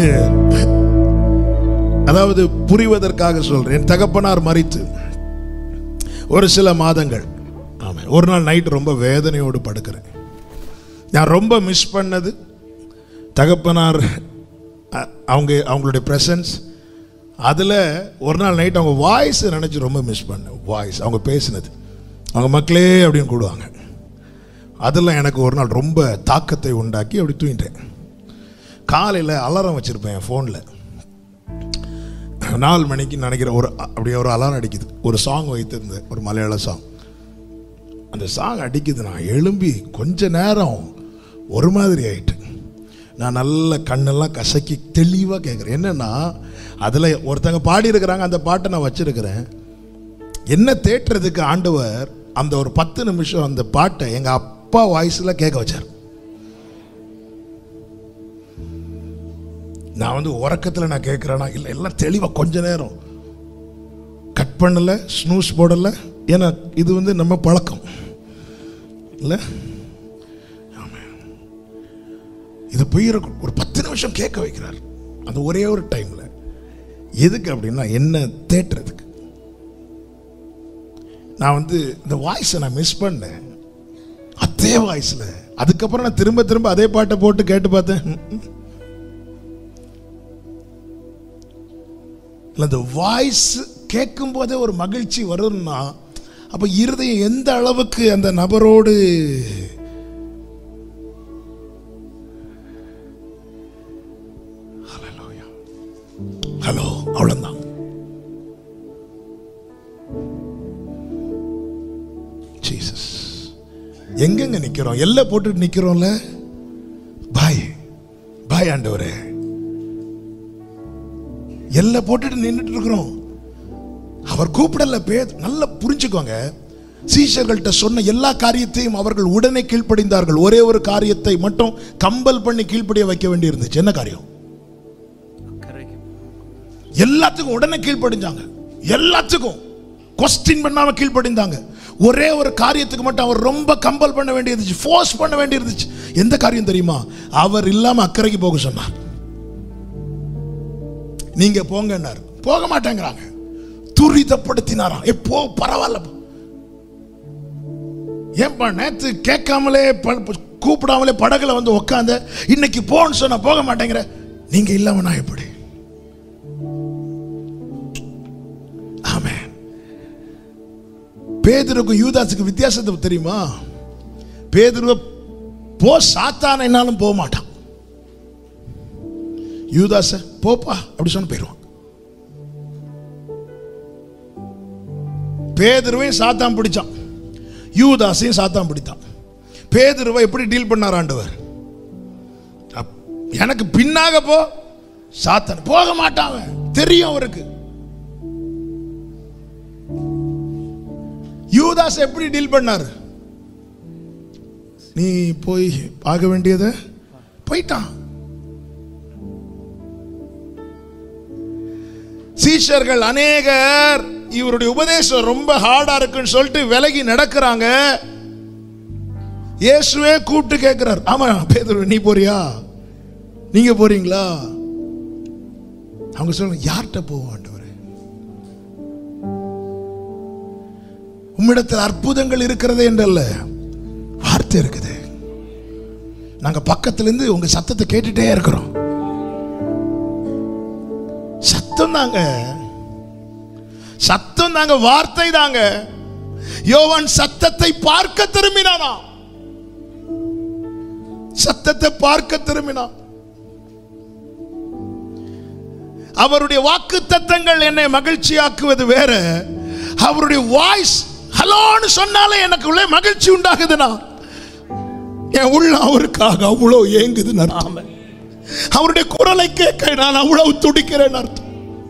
அதாவது புரிவதற்காக சொல்றேன். தகப்பனார் மரித்து ஒரு சில மாதங்கள், ஆமாம், ஒரு நாள் நைட் ரொம்ப வேதனையோடு படுக்கிறேன். நான் ரொம்ப மிஸ் பண்ணது தகப்பனார், அவங்க அவங்களுடைய ப்ரெசன்ஸ். அதில் ஒரு நாள் நைட் அவங்க வாய்ஸ் நினச்சி ரொம்ப மிஸ் பண்ணேன். வாய்ஸ் அவங்க பேசினது, அவங்க மக்களே அப்படின்னு கூடுவாங்க. அதெல்லாம் எனக்கு ஒரு நாள் ரொம்ப தாக்கத்தை உண்டாக்கி அப்படி தூங்கிட்டேன். காலையில் அலாரம் வச்சுருப்பேன் என் ஃபோனில். நாலு மணிக்கு நினைக்கிற ஒரு அப்படியே ஒரு அலாரம் அடிக்குது. ஒரு சாங் வைத்திருந்தேன், ஒரு மலையாள சாங். அந்த சாங் அடிக்குது. நான் எழும்பி கொஞ்ச நேரம் ஒரு மாதிரி ஆயிட்டு. நான் நல்ல கண்ணெல்லாம் கசக்கி தெளிவாக கேட்குறேன். என்னென்னா அதில் ஒருத்தங்க பாடியிருக்கிறாங்க, அந்த பாட்டை நான் வச்சுருக்கிறேன். என்ன தேட்டுறதுக்கு ஆண்டவர் அந்த ஒரு பத்து நிமிஷம் அந்த பாட்டை எங்கள் அப்பா வாய்ஸில் கேட்க வச்சார். நான் வந்து உறக்கத்தில் நான் கேட்குறேன்னா இல்லை, எல்லாம் தெளிவாக கொஞ்ச நேரம் கட் பண்ணலை, ஸ்னூஸ் போடலை. ஏன்னா இது வந்து நம்ம பழக்கம் இல்லை. இது போய் ஒரு பத்து நிமிஷம் கேட்க வைக்கிறார் அந்த ஒரே ஒரு டைமில். எதுக்கு அப்படின்னா என்ன தேட்டுறதுக்கு. நான் வந்து இந்த வாய்ஸை நான் மிஸ் பண்ணேன், அதே வாய்ஸில். அதுக்கப்புறம் நான் திரும்ப திரும்ப அதே பாட்டை போட்டு கேட்டு பார்த்தேன். இல்லை, இந்த வாய்ஸ் கேட்கும் போதே ஒரு மகிழ்ச்சி வரும்னா அப்ப இருதயம் எந்த அளவுக்கு அந்த நபரோடு ஹலோ அவ்வளவுதான். ஜீசஸ் எங்கெங்க நிக்கிறோம்? எல்லாம் போட்டுட்டு நிக்கிறோம்ல. பாய் பாய் ஆண்டவரே, எல்லாம் போட்டுட்டு நின்றுட்டு இருக்கிறோம். அவர் கூப்பிடல. பேர் நல்லா புரிஞ்சுக்கோங்க. சீஷர்கள்ட்ட சொன்ன எல்லா காரியத்தையும் அவர்கள் உடனே கீழ்ப்படிந்தார்கள். ஒரே ஒரு காரியத்தை மட்டும் கம்பல் பண்ணி கீழ்ப்படிய வைக்க வேண்டி இருந்துச்சு. என்ன காரியம்? எல்லாத்துக்கும் உடனே கீழ்ப்படிஞ்சாங்க. எல்லாத்துக்கும் கொஸ்டின் பண்ணாம கீழ்ப்படிந்தாங்க. ஒரே ஒரு காரியத்துக்கு மட்டும் அவர் ரொம்ப கம்பல் பண்ண வேண்டி இருந்துச்சு, ஃபோர்ஸ் பண்ண வேண்டி இருந்துச்சு. எந்த காரியம் தெரியுமா? அவர் இல்லாம அக்கறைக்கு போக சொன்னார். நீங்க போங்கன்னார். போக மாட்டேங்கிறாங்க. துரிதப்படுத்தினாராம். எப்போ பரவாயில்ல, ஏன்பா நேத்து கேட்காமலே கூப்பிடாமலே படகுல வந்து உட்காந்து இன்னைக்கு போன்னு சொன்ன போக மாட்டேங்கிற. நீங்க இல்லாம நான் எப்படி? ஆமென். பேதுருக்கும் யூதாசுக்கு வித்தியாசத்தை தெரியுமா? பேதுரு போ சாத்தான என்னாலும் போக மாட்டான். யூதாச போப்பா அப்படி சொன்ன போயிடுவான். பேதுருவையும் சாத்தான் பிடிச்சான், யூதாசையும் சாத்தான் பிடித்தான். பேதுருவை எப்படி டீல் பண்ணார் ஆண்டவர்? எனக்கு பின்னாக போ, சாத்தான் போக மாட்டான், தெரியும் அவருக்கு. யூதாஸ் எப்படி டீல் பண்ணார்? நீ போய் பார்க்க வேண்டியதை போயிட்டான். சீஷர்கள் அநேகர் இவருடைய உபதேசம் ரொம்ப ஹார்டா இருக்குன்னு சொல்லிட்டு விலகி நடக்கிறாங்க. இயேசுவே கூப்பிட்டு கேட்கிறார், ஆமா பேதுரு நீ போறியா? நீங்க போறீங்களா? அவங்க சொல்லுங்க, யார்கிட்ட போவோம் ஆண்டவரே? உம்மிடத்தில் அற்புதங்கள் இருக்கிறது என்றல்ல, வார்த்தை இருக்குது. நாங்க பக்கத்துல இருந்து உங்க சத்தத்தை கேட்டுட்டே இருக்கிறோம். சத்தம் தாங்க, சத்தம் தாங்க, வார்த்தை தாங்க. யோவான் சத்தத்தை பார்க்க திரும்பினானா, சத்தத்தை பார்க்க திரும்பினான். அவருடைய வாக்கு தத்தங்கள் என்னை மகிழ்ச்சியாக்குவது வேற, அவருடைய வாய்ஸ் ஹலோன்னு சொன்னாலே எனக்கு உள்ள மகிழ்ச்சி உண்டாகுதுன்னா என் உள்ள அவருக்காக அவ்வளவு ஏங்குதுன்னு அர்த்தம். அவருடைய குரலை கேட்க நான் அவ்வளவு துடிக்கிறேன் அர்த்தம்.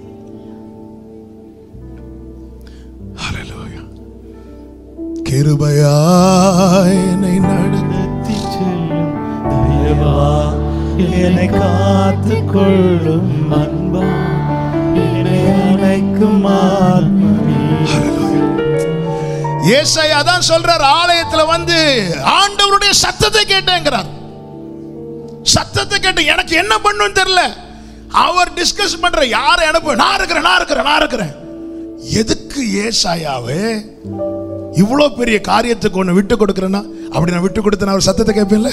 கிருபையாய் என்னை நடத்தி செல்லும் தயவா, என்னை காத்து கொள்ளும் அன்பா, என்னை அணைக்கும் ஆத்மனே. ஏசாயா தான் சொல்றார், ஆலயத்துல வந்து ஆண்டவருடைய சத்தத்தை கேட்டேங்கிறார். சத்தத்தை கேட்டு எனக்கு என்ன பண்ணுன்னு தெரியல. அவர் டிஸ்கஸ் பண்ற, யாரை அனுப்பு, நான் இருக்கிறேன் நான் இருக்கிறேன் நான் இருக்கிறேன். எதுக்கு ஏசாயாவே இவ்வளவு பெரிய காரியத்துக்கு ஒண்ணு விட்டு கொடுக்கிறேன்னா, அப்படி நான் விட்டு கொடுத்தேன் அவர் சத்தத்தை கேட்பேன்ல,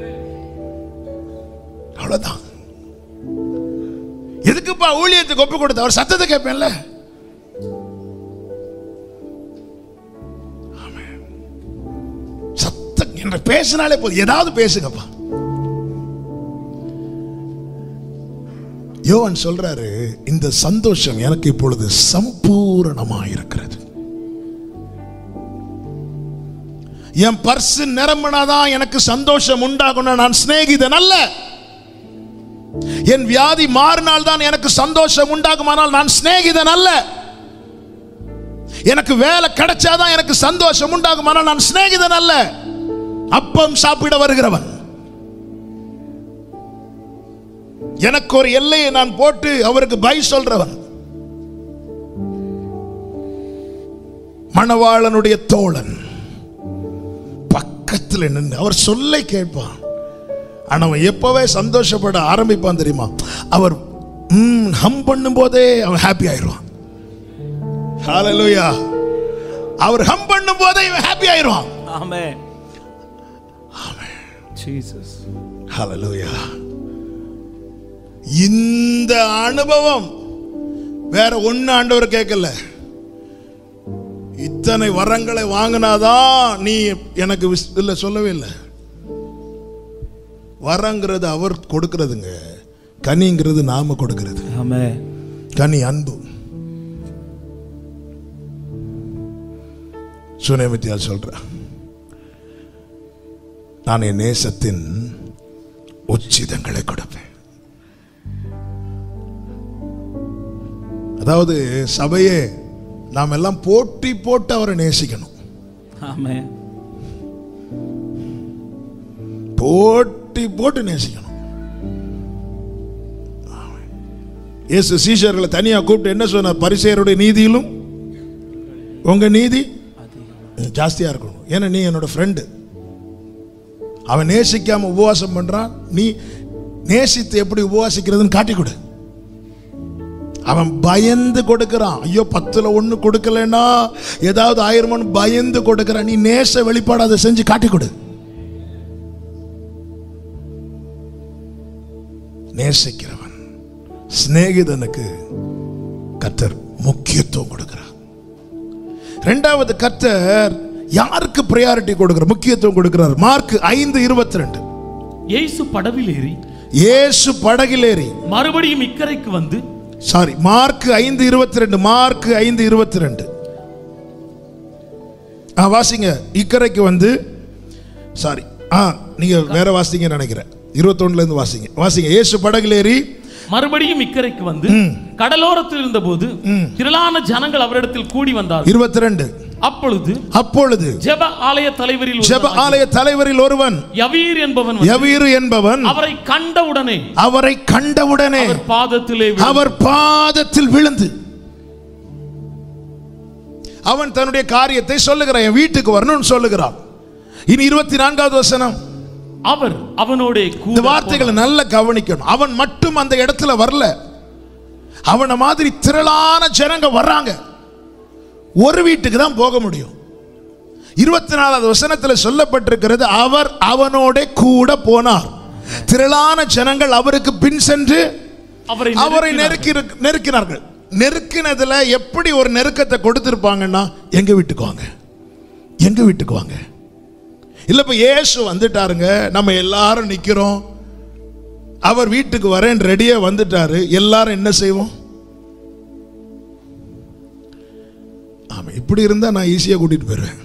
அவ்வளவுதான். எதுக்குப்பா ஊழியத்துக்கு ஒப்பு கொடுத்த அவர் சத்தத்தை கேட்பேன்ல. சத்தம் என்ற பேசினாலே போதும், ஏதாவது பேசுங்கப்பா. யோவான் சொல்றாரு, இந்த சந்தோஷம் எனக்கு இப்பொழுது சம்பூரணமாயிருக்கிறது. என் பர்ஸ் நிரம்பினாதான் எனக்கு சந்தோஷம் உண்டாகும். நான் சிநேகிதன் அல்ல. என் வியாதி மாறினால் தான் எனக்கு சந்தோஷம் உண்டாகுமானால் நான் சிநேகிதன் அல்ல. எனக்கு வேலை கிடைச்சாதான் எனக்கு சந்தோஷம் உண்டாகுமானால் நான் சிநேகிதன் அல்ல. அப்பம் சாப்பிட வருகிறவன். எனக்கு ஒரு எல்லையை நான் போட்டு அவருக்கு பை சொல்றவன். மணவாளனுடைய தோழன் பக்கத்தில் நின்று அவர் சொல்லை கேட்பான். ஆனா அவன் எப்பவே சந்தோஷப்பட ஆரம்பிப்பான் தெரியுமா? அவர் ஹம் பண்ணும் போதே அவன் ஹாப்பி ஆயிடுவான். ஹல்லேலூயா. அவர் ஹம் பண்ணும் போதே இவன் ஹாப்பி ஆயிடுவான். ஆமென். ஆமென். ஜீசஸ். ஹல்லேலூயா. இந்த அனுபவம் வேற ஒண்ணு ஆண்டவர் கேட்கல. இத்தனை வரங்களை வாங்கினாதான் நீ எனக்கு இல்ல, சொல்லவே இல்லை. வரங்கிறது அவர் கொடுக்கிறதுங்க, கனிங்கிறது நாம கொடுக்கிறது. ஆமென். கனி அன்பு. சுனேமித்தியால் சொல்ற, நான் என் நேசத்தின் உச்சிதங்களை கொடுப்பேன். அதாவது சபையே நாம் எல்லாம் போட்டி போட்டு அவரை நேசிக்கணும். ஆமென். போட்டி போட்டு நேசிக்கணும். இயேசு சீஷர்களை தனியா கூப்பிட்டு என்ன சொன்னார்? பரிசேயருடைய நீதியிலும் உங்க நீதி ஜாஸ்தியா இருக்கணும். ஏன்னா நீ என்னோட ஃப்ரெண்டு. அவன் நேசிக்காம உபவாசம் பண்றான், நீ நேசித்து எப்படி உபவாசிக்கிறதுன்னு காட்டி கொடு. அவன் பயந்து கொடுக்கிறான். ஐயோ பத்துல ஒண்ணு கொடுக்கலன்னா ஏதாவது ஆயிரம் பயந்து கொடுக்கிறான். நீ நேச வெளிப்பாடு அதை செஞ்சு காட்டி கொடு. நேசிக்கிறவன் சிநேகிதனுக்கு கர்த்தர் முக்கியத்துவம் கொடுக்கிறார். இரண்டாவது, கர்த்தர் யாருக்கு பிரையாரிட்டி கொடுக்கிறார், முக்கியத்துவம் கொடுக்கிறார்? மார்க் ஐந்து இருபத்தி ரெண்டு. இயேசு படவில் ஏறி இயேசு படகில் ஏறி மறுபடியும் இக்கரைக்கு வந்து, சாரி மார்க் ஐந்து இருபத்தி ரெண்டு மார்க் ஐந்து இருபத்தி ரெண்டு வாசிங்க. இக்கரைக்கு வந்து, சாரி ஆ நீங்க வேற வாசிங்க நினைக்கிறேன். இருபத்தி ஒண்ணுல இருந்து வாசிங்க வாசிங்க இயேசு படகில் ஏறி மறுபடியும் இக்கரைக்கு வந்து கடலோரத்தில் இருந்த போது திரளான ஜனங்கள் அவரிடத்தில் கூடி வந்தார்கள். இருபத்தி ரெண்டு. அப்பொழுது அப்பொழுது ஜெப ஆலய தலைவரில் ஜெப ஆலய தலைவரில் ஒருவன் யவீர் என்பவன் யவீர் என்பவன் அவரை கண்டவுடனே அவரை கண்டவுடனே அவர் பாதத்திலே அவர் பாதத்தில் விழுந்து அவன் தன்னுடைய காரியத்தை சொல்லுகிறான். என் வீட்டுக்கு வரணும்னு சொல்லுகிறான். இனி இருபத்தி நான்காவது வசனம். அவர் அவனோட இந்த வார்த்தைகளை நல்ல கவனிக்கணும். அவன் மட்டும் அந்த இடத்துல வரல, அவன மாதிரி திரளான ஜனங்க வர்றாங்க. ஒரு வீட்டுக்கு தான் போக முடியும். இருபத்தி நாலாவது வசனத்தில் சொல்லப்பட்டிருக்கிறது, அவர் அவனோட கூட போனார். திரளான ஜனங்கள் அவருக்கு பின் சென்று அவரை நெருக்கி நெருக்கினார்கள். நெருக்கினதுல எப்படி ஒரு நெருக்கத்தை கொடுத்திருப்பாங்கன்னா, எங்க வீட்டுக்கு வாங்க, எங்க வீட்டுக்கு வாங்க. இல்ல இப்ப இயேசு வந்துட்டாருங்க, நம்ம எல்லாரும் நிக்கிறோம், அவர் வீட்டுக்கு வரேன் ரெடியா வந்துட்டாரு, எல்லாரும் என்ன செய்வோம்? ஆமா, இப்படி இருந்தா நான் ஈஸியா கூட்டிட்டு போயிருவேன்,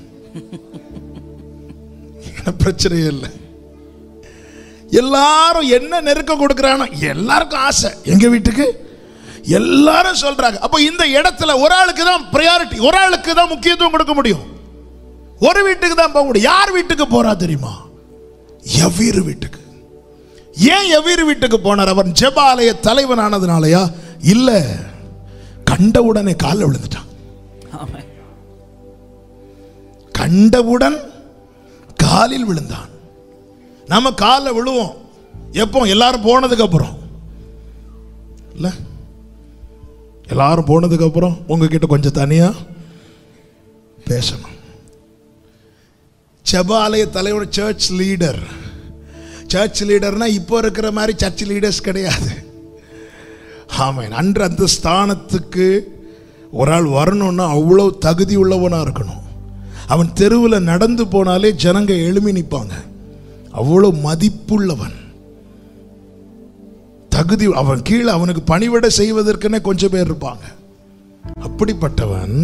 பிரச்சனையே இல்லை. எல்லாரும் என்ன நெருக்கம் கொடுக்கறானோ எல்லாருக்கும் ஆசை, எங்க வீட்டுக்கு எல்லாரும் சொல்றாங்க. அப்ப இந்த இடத்துல ஒரு ஆளுக்கு தான் பிரையாரிட்டி, ஒரு ஆளுக்கு தான் முக்கியத்துவம் கொடுக்க முடியும், ஒரு வீட்டுக்கு தான் போக முடியும். யார் வீட்டுக்கு போறா தெரியுமா? யவீர் வீட்டுக்கு. ஏன் யவீர் வீட்டுக்கு போனார்? அவன் ஜெப ஆலய தலைவன் ஆனதுனாலயா? இல்ல, கண்டவுடனே காலில் விழுந்துட்டான். கண்டவுடன் காலில் விழுந்தான். நம்ம காலில் விழுவோம் எப்போ? எல்லாரும் போனதுக்கு அப்புறம் இல்ல, எல்லாரும் போனதுக்கு அப்புறம் உங்ககிட்ட கொஞ்சம் தனியா பேசணும். ஜெப ஆலய தலைவர் சர்ச் லீடர். சர்ச் லீடர்னா இப்போ இருக்கிற மாதிரி சர்ச் லீடர்ஸ் கிடையாது. ஆமாம், அன்று அந்த ஸ்தானத்துக்கு ஒரு ஆள் வரணும்னா அவ்வளோ தகுதி உள்ளவனா இருக்கணும். அவன் தெருவில் நடந்து போனாலே ஜனங்க எழுமி நிற்பாங்க, அவ்வளோ மதிப்புள்ளவன், தகுதி. அவன் கீழே அவனுக்கு பணிவிட செய்வதற்குன்னே கொஞ்சம் பேர் இருப்பாங்க. அப்படிப்பட்டவன்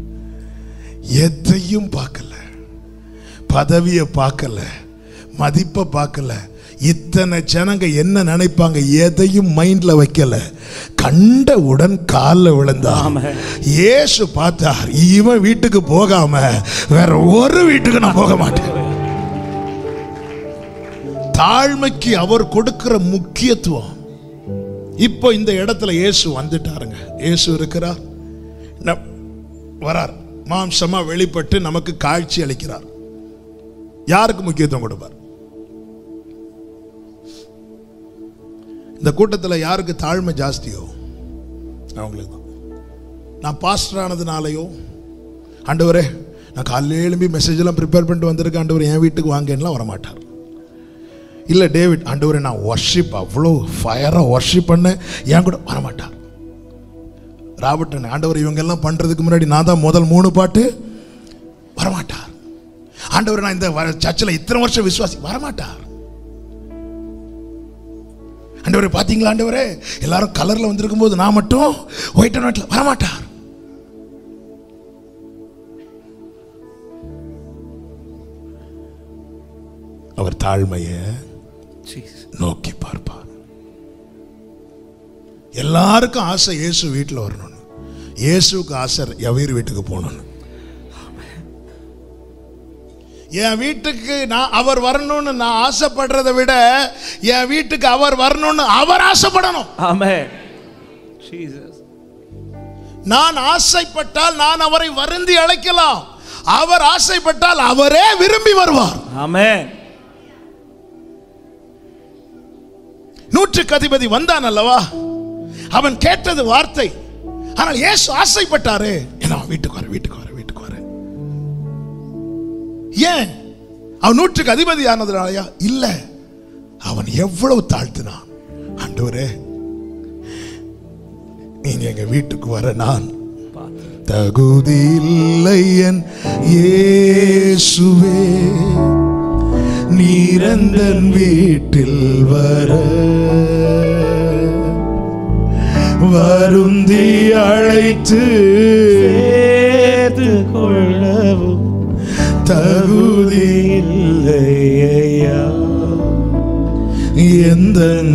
எதையும் பார்க்கல, பதவியை பார்க்கல, மதிப்பை பார்க்கல, இத்தனை ஜனங்க என்ன நினைப்பாங்க எதையும் மைண்ட்ல வைக்கல. கண்டவுடன் காலில் விழுந்தான். இயேசு பார்த்தார், இவன் வீட்டுக்கு போகாம வேற ஒரு வீட்டுக்கு நான் போக மாட்டேன். தாழ்மைக்கு அவர் கொடுக்கிற முக்கியத்துவம். இப்போ இந்த இடத்துல இயேசு வந்துட்டாருங்க. இயேசு இருக்கிறார், வரார், மாம்சமா வெளிப்பட்டு நமக்கு காட்சி அளிக்கிறார். யாருக்கு முக்கியத்துவம் கொடுப்பார்? இந்த கூட்டத்தில் யாருக்கு தாழ்மை ஜாஸ்தியோ அவங்களுக்கு தான். நான் பாஸ்டர் ஆனதுனாலையோ, ஆண்டவரே நான் காலையில் எழும்பி மெசேஜ் எல்லாம் ப்ரிப்பேர் பண்ணிட்டு வந்திருக்கேன், ஆண்டவர் என் வீட்டுக்கு வாங்கலாம் வரமாட்டார். இல்லை டேவிட், ஆண்டவரே நான் வர்ஷிப் அவ்வளோ ஃபயராக வர்ஷிப் பண்ண என் கூட வரமாட்டார். ராபர்ட், ஆண்டவர் இவங்க எல்லாம் பண்ணுறதுக்கு முன்னாடி நான் தான் முதல் மூணு பாட்டு வரமாட்டார். ஆண்டவர் நான் இந்த சர்ச்சில் இத்தனை வருஷம் விசுவாசி, வரமாட்டார். ஆண்டவரே பாத்தீங்களா ஆண்டவரே எல்லாரும் கலர்ல வந்திருக்கும் போது நான் மட்டும் ஒயிட் அண்ட் ஒயிட்ல, வரமாட்டார். அவர் தாழ்மையை நோக்கி பார்ப்பார். எல்லாருக்கும் ஆசை இயேசு வீட்டில் வரணும்னு, இயேசுக்கு ஆசை எவீர் வீட்டுக்கு போகணும்னு. என் வீட்டுக்கு நான் அவர் வரணும்னு நான் ஆசைப்படுறதை விட என் வீட்டுக்கு அவர் வரணும்னு அவர் ஆசைப்படணும். ஆமென். ஜீசஸ். நான் ஆசைப்பட்டால் நான் அவரை வருந்தி அழைக்கலாம், அவர் ஆசைப்பட்டால் அவரே விரும்பி வருவார். ஆமென். நூற்றுக்கு அதிபதி வந்தான் அல்லவா, அவன் கேட்டது வார்த்தை. ஆனால் இயேசு ஆசைப்பட்டாரு, என்ன வீட்டுக்கு வர வீட்டுக்கு வர வீட்டுக்கு வர. ஏன்? அவன் நூற்றுக்கு அதிபதி ஆனதுனாலயா? இல்ல, அவன் எவ்வளவு தாழ்த்தினான். ஆண்டவரே நீங்க எங்க வீட்டுக்கு வர நான் தகுதி இல்லை என் இயேசுவே, நீரந்தன் வீட்டில் வர வருந்தி அழைத்து சேர்த்து கொள்ளவும் தகுதி இல்லையா, எந்தன்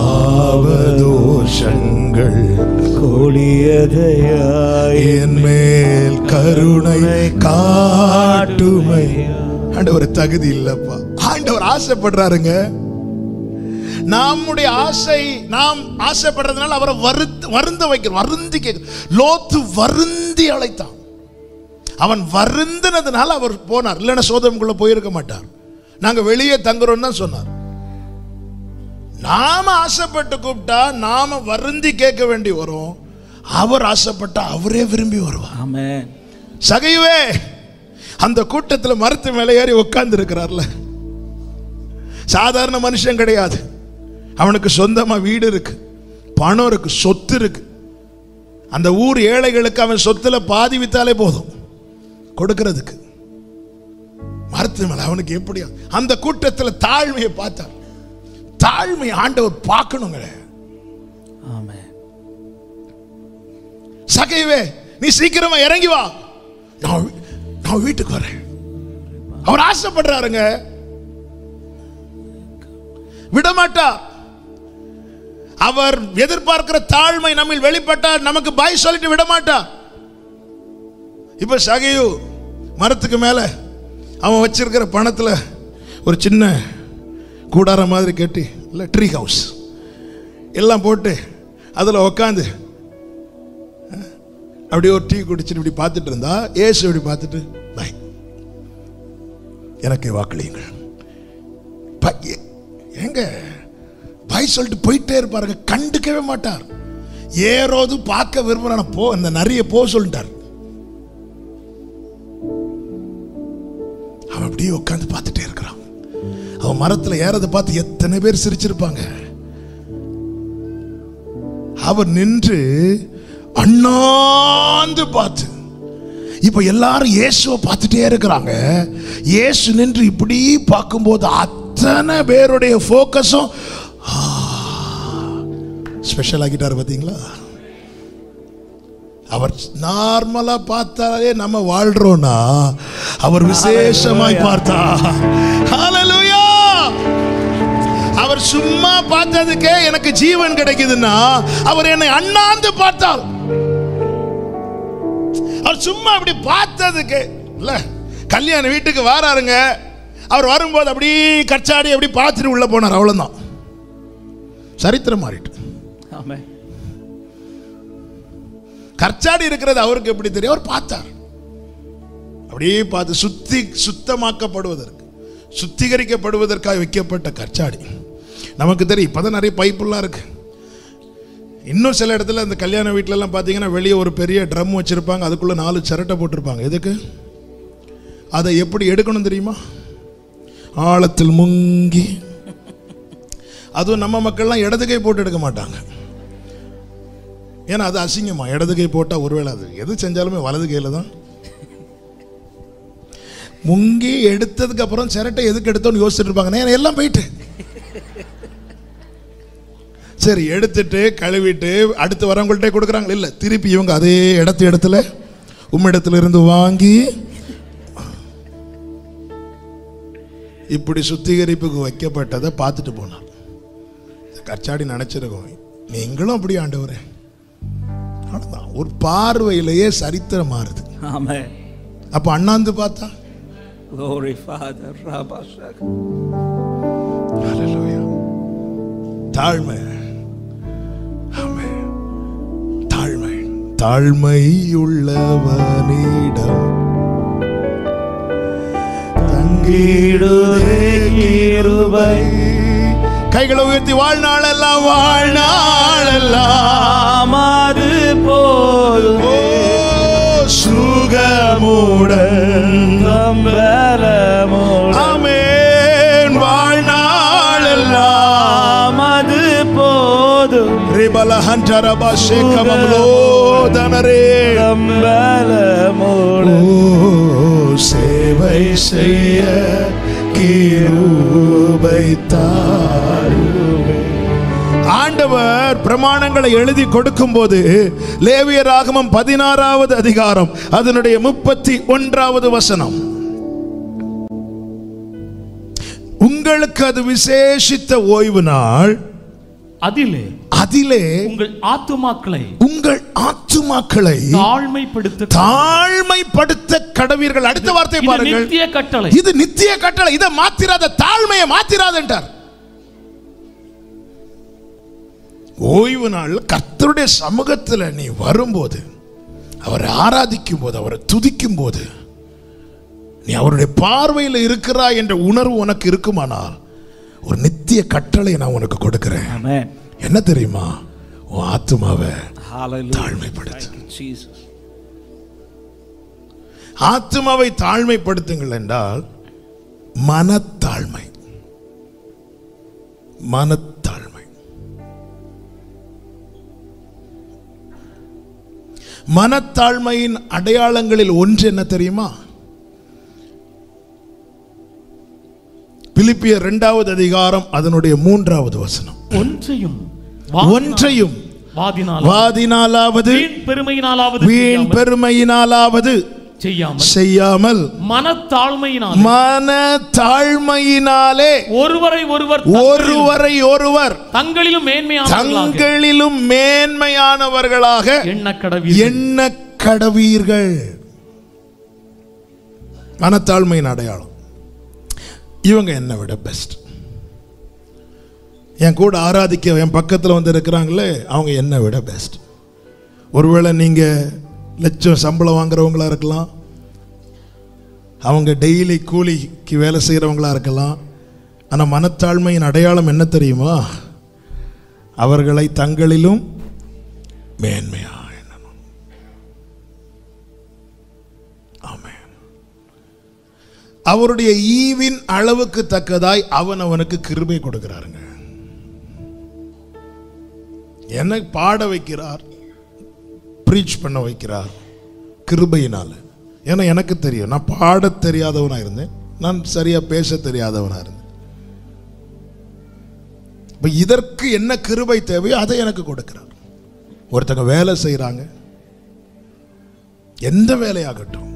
பாவதோஷங்கள் கொடியதையா, என் மேல் கருணை காட்டுமையா. ஆண்டவர் தகுதி இல்லப்பா. ஆண்டவர் ஆசைப்படுறாருங்க. நம்முடைய ஆசை, நாம் ஆசைப்படுறதுனால அவரை வருந்த வைக்கிறோம், வருந்தி கேட்க. லோத்து வருந்தி அழைத்தான். அவன் வருந்தினதுனால அவர் போனார், இல்லைன்னா சோதமுக்குள்ள போயிருக்க மாட்டார். நாங்க வெளியே தங்குறோம் தான் சொன்னார். நாம ஆசைப்பட்டு கூப்பிட்டா நாம வருந்தி கேட்க வேண்டி வரும். அவர் ஆசைப்பட்டா அவரே விரும்பி வருவார். ஆமென். சகைவே அந்த கூட்டத்தில் மரத்து மேலே ஏறி உட்கார்ந்து இருக்கிறார்ல, சாதாரண மனுஷன் கிடையாது. அவனுக்கு சொந்தமா வீடு இருக்கு, பணம் இருக்கு, சொத்து இருக்கு. அந்த ஊர் ஏழைகளுக்கு அவன் சொத்துல பாதி வித்தாலே போதும் கொடுக்கிறதுக்கு. மரத்து மேல அவனுக்கு எப்படி அந்த கூட்டத்தில் தாழ்மையை பார்த்தார். தாழ்மை ஆண்டவர் பார்க்கணுங்க. ஆமென். சகைவே நீ சீக்கிரமா இறங்கி வா, நான் நான் வீட்டுக்கு வரேன். அவர் ஆசைப்படுறாருங்க, விடமாட்டார். அவர் எதிர்பார்க்கிற தாழ்மை நம்மில் வெளிப்பட்டார், நமக்கு பாய் சொல்லிட்டு விடமாட்டார். இப்ப சகையு மரத்துக்கு மேல அவன் வச்சிருக்கிற பணத்துல ஒரு சின்ன கூடார மாதிரி கட்டி, இல்ல ட்ரீ ஹவுஸ் எல்லாம் போட்டு அதுல உக்காந்து அப்படியே ஒரு டீ குடிச்சிட்டு இப்படி பார்த்துட்டு இருந்தா, ஏசு இப்படி பார்த்துட்டு பாய் எனக்கு வாக்களியுங்கள் எங்க பாய் சொல்லிட்டு போயிட்டே இருப்பாருங்க. கண்டுக்கவே மாட்டார். ஏரோது பார்க்க விரும்புறான போ, அந்த நிறைய போ சொல்லிட்டார். அவன் அப்படியே உட்காந்து பார்த்துட்டே இருக்கிறான். அவன் மரத்துல ஏறதை பார்த்து எத்தனை பேர் சிரிச்சிருப்பாங்க. அவர் நின்று அண்ணாந்து பார்த்து, இப்ப எல்லாரும் இயேசுவை பார்த்துட்டே இருக்கிறாங்க. இயேசு நின்று இப்படி பார்க்கும்போது அத்தனை பேருடைய போக்கஸும் ஸ்பெஷல் ஆகிட்டார். பாத்தீங்களா? அவர் நார்மலா பார்த்தாலே நம்ம வாழ்றோம்னா அவர் விசேஷமாய் பார்த்தார். ஹல்லேலூயா! அவர் சும்மா பார்த்ததுக்கே எனக்கு ஜீவன் கிடைக்குதுன்னா அவர் என்னை அண்ணாந்து பார்த்தார். அவர் சும்மா அப்படி பார்த்ததுக்கு இல்ல, கல்யாண வீட்டுக்கு வராருங்க. அவர் வரும்போது அப்படி கச்சாடி அப்படி பார்த்துட்டு உள்ள போனார், அவ்வளவுதான். சரித்திரம் மாறிட்டு. கச்சாடி இருக்கிறது அவருக்கு எப்படி தெரியும்? அவர் பார்த்தார். அப்படியே பார்த்து சுத்தி சுத்தமாக்கப்படுவதற்கு, சுத்திகரிக்கப்படுவதற்காக வைக்கப்பட்ட கச்சாடி. நமக்கு தெரியும், இப்பதான் நிறைய பைப்புலாம் இருக்கு. இன்னும் சில இடத்துல இந்த கல்யாண வீட்டுல எல்லாம் பாத்தீங்கன்னா வெளியே ஒரு பெரிய ட்ரம் வச்சிருப்பாங்க, அதுக்குள்ள நாலு சிரட்டை போட்டிருப்பாங்க. எதுக்கு? அதை எப்படி எடுக்கணும் தெரியுமா? ஆழத்தில் முங்கி. அதுவும் நம்ம மக்கள்லாம் இடது கை போட்டு எடுக்க மாட்டாங்க. ஏன்னா அது அசிங்கமா. இடது கை போட்டா ஒருவேளை அது எது செஞ்சாலுமே வலது கையில தான். முங்கி எடுத்ததுக்கு அப்புறம் சிரட்டை எதுக்கு எடுத்தோன்னு யோசிச்சுட்டு இருப்பாங்க. நான் எல்லாம் போயிட்டு சரி எடுத்துட்டு கழுவிட்டு அடுத்து வரவங்கள்ட்ட கொடுக்குறாங்க. இல்லை, திருப்பி இவங்க அதே இடத்து இடத்துல உம்மிடத்துல இருந்து வாங்கி இப்படி சுத்திகரிப்புக்கு வைக்கப்பட்டதை பார்த்துட்டு போனார். கச்சாடி நினைச்சிருக்கோம், நீங்களும் அப்படி ஆண்டவரே. அவ்வளவுதான், ஒரு பார்வையிலேயே சரித்திரம் மாறுது. Amen. அப்ப அண்ணாந்து பார்த்தா Glory Father. Hallelujah. தாழ்மை. ஆமென். தாழ்மை. தாழ்மை உள்ளவனிடம் தங்கிடுதே கிருபை. கைகளை உயர்த்தி வாழ்நாளெல்லாம் வாழ்நாளெல்லாம் அது போதுமே சுகமுடன் பலமுடன். ஆமென். வாழ்நாளெல்லாம் அது போதும் ரிபல ஹண்டரபா ஷேகமலோ தனரே பலமுடன். ஓ சேவை செய்ய கிருபை தாருமே. ஆண்டவர் பிரமாணங்களை எழுதி கொடுக்கும் போது லேவியராகமம் பதினாறாவது அதிகாரம் அதனுடைய முப்பத்தி ஒன்றாவது வசனம், உங்களுக்கு அது விசேஷித்த ஓய்வு நாள், அதிலே அதிலே உங்கள் ஆத்துமாக்களை உங்கள் ஆத்துமாக்களை தாழ்மைப்படுத்த தாழ்மைப்படுத்த கடவீர்கள். அடுத்த வார்த்தை இது பாருங்கள், நித்திய கட்டளை. இது நித்திய கட்டளை. இதை மாத்திராத, தாழ்மையை மாத்திராத என்றார். ஓய்வு நாள் கர்த்தருடைய சமூகத்தில் நீ வரும்போது, அவரை ஆராதிக்கும் போது, அவரை துதிக்கும் போது, நீ அவருடைய பார்வையில் இருக்கிறாய் என்ற உணர்வு உனக்கு இருக்குமானால் ஒரு நித்திய கட்டளை நான் உனக்கு கொடுக்கிறேன். Amen. என்ன தெரியுமா? உன் ஆத்துமாவை Hallelujah. தாழ்மைப்படுத்து. Thank you, Jesus. ஆத்துமாவை தாழ்மைப்படுத்துங்கள் என்றால் மனத்தாழ்மை. மனத்தாழ்மை. மனத்தாழ்மையின் அடையாளங்களில் ஒன்று என்ன தெரியுமா? பிலிப்பியர் இரண்டாவது அதிகாரம் அதனுடைய மூன்றாவது வசனம், ஒன்றையும் ஒன்றையும் வாதினாலாவது வாதினாலாவது வீண் பெருமையினாலாவது வீண் பெருமையினாலாவது செய்யாமல் செய்யாமல் மனத்தாழ்மையினாலே மனத்தாழ்மையினாலே ஒருவரை ஒருவர் ஒருவரை ஒருவர் தங்களிலும் மேன்மையானவர்களாக தங்களிலும் மேன்மையானவர்களாக எண்ணக்கடவீர்கள். எண்ணக்கடவீர்கள். மனத்தாழ்மையின் அடையாளம். இவங்க என்னை விட பெஸ்ட். என் கூட ஆராதிக்க என் பக்கத்தில் வந்து இருக்கிறாங்களே, அவங்க என்னை விட பெஸ்ட். ஒருவேளை நீங்கள் லட்சம் சம்பளம் வாங்குறவங்களா இருக்கலாம், அவங்க டெய்லி கூலிக்கு வேலை செய்கிறவங்களா இருக்கலாம். ஆனால் மனத்தாழ்மையின் அடையாளம் என்ன தெரியுமா? அவர்களை தங்களிலும் மேன்மையா எண்ணணும். ஆமென். அவருடைய ஈவின் அளவுக்கு தக்கதாய் அவன் அவனுக்கு கிருபை கொடுக்கிறாருங்க. என்னை பாட வைக்கிறார், ப்ரீச் பண்ண வைக்கிறார் கிருபையினால. ஏன்னா எனக்கு தெரியும், நான் பாட தெரியாதவனா இருந்தேன், நான் சரியா பேச தெரியாதவனா இருந்தேன். இப்போ இதற்கு என்ன கிருபை தேவையோ அதை எனக்கு கொடுக்கிறார். ஒருத்தங்க வேலை செய்கிறாங்க, எந்த வேலையாகட்டும்.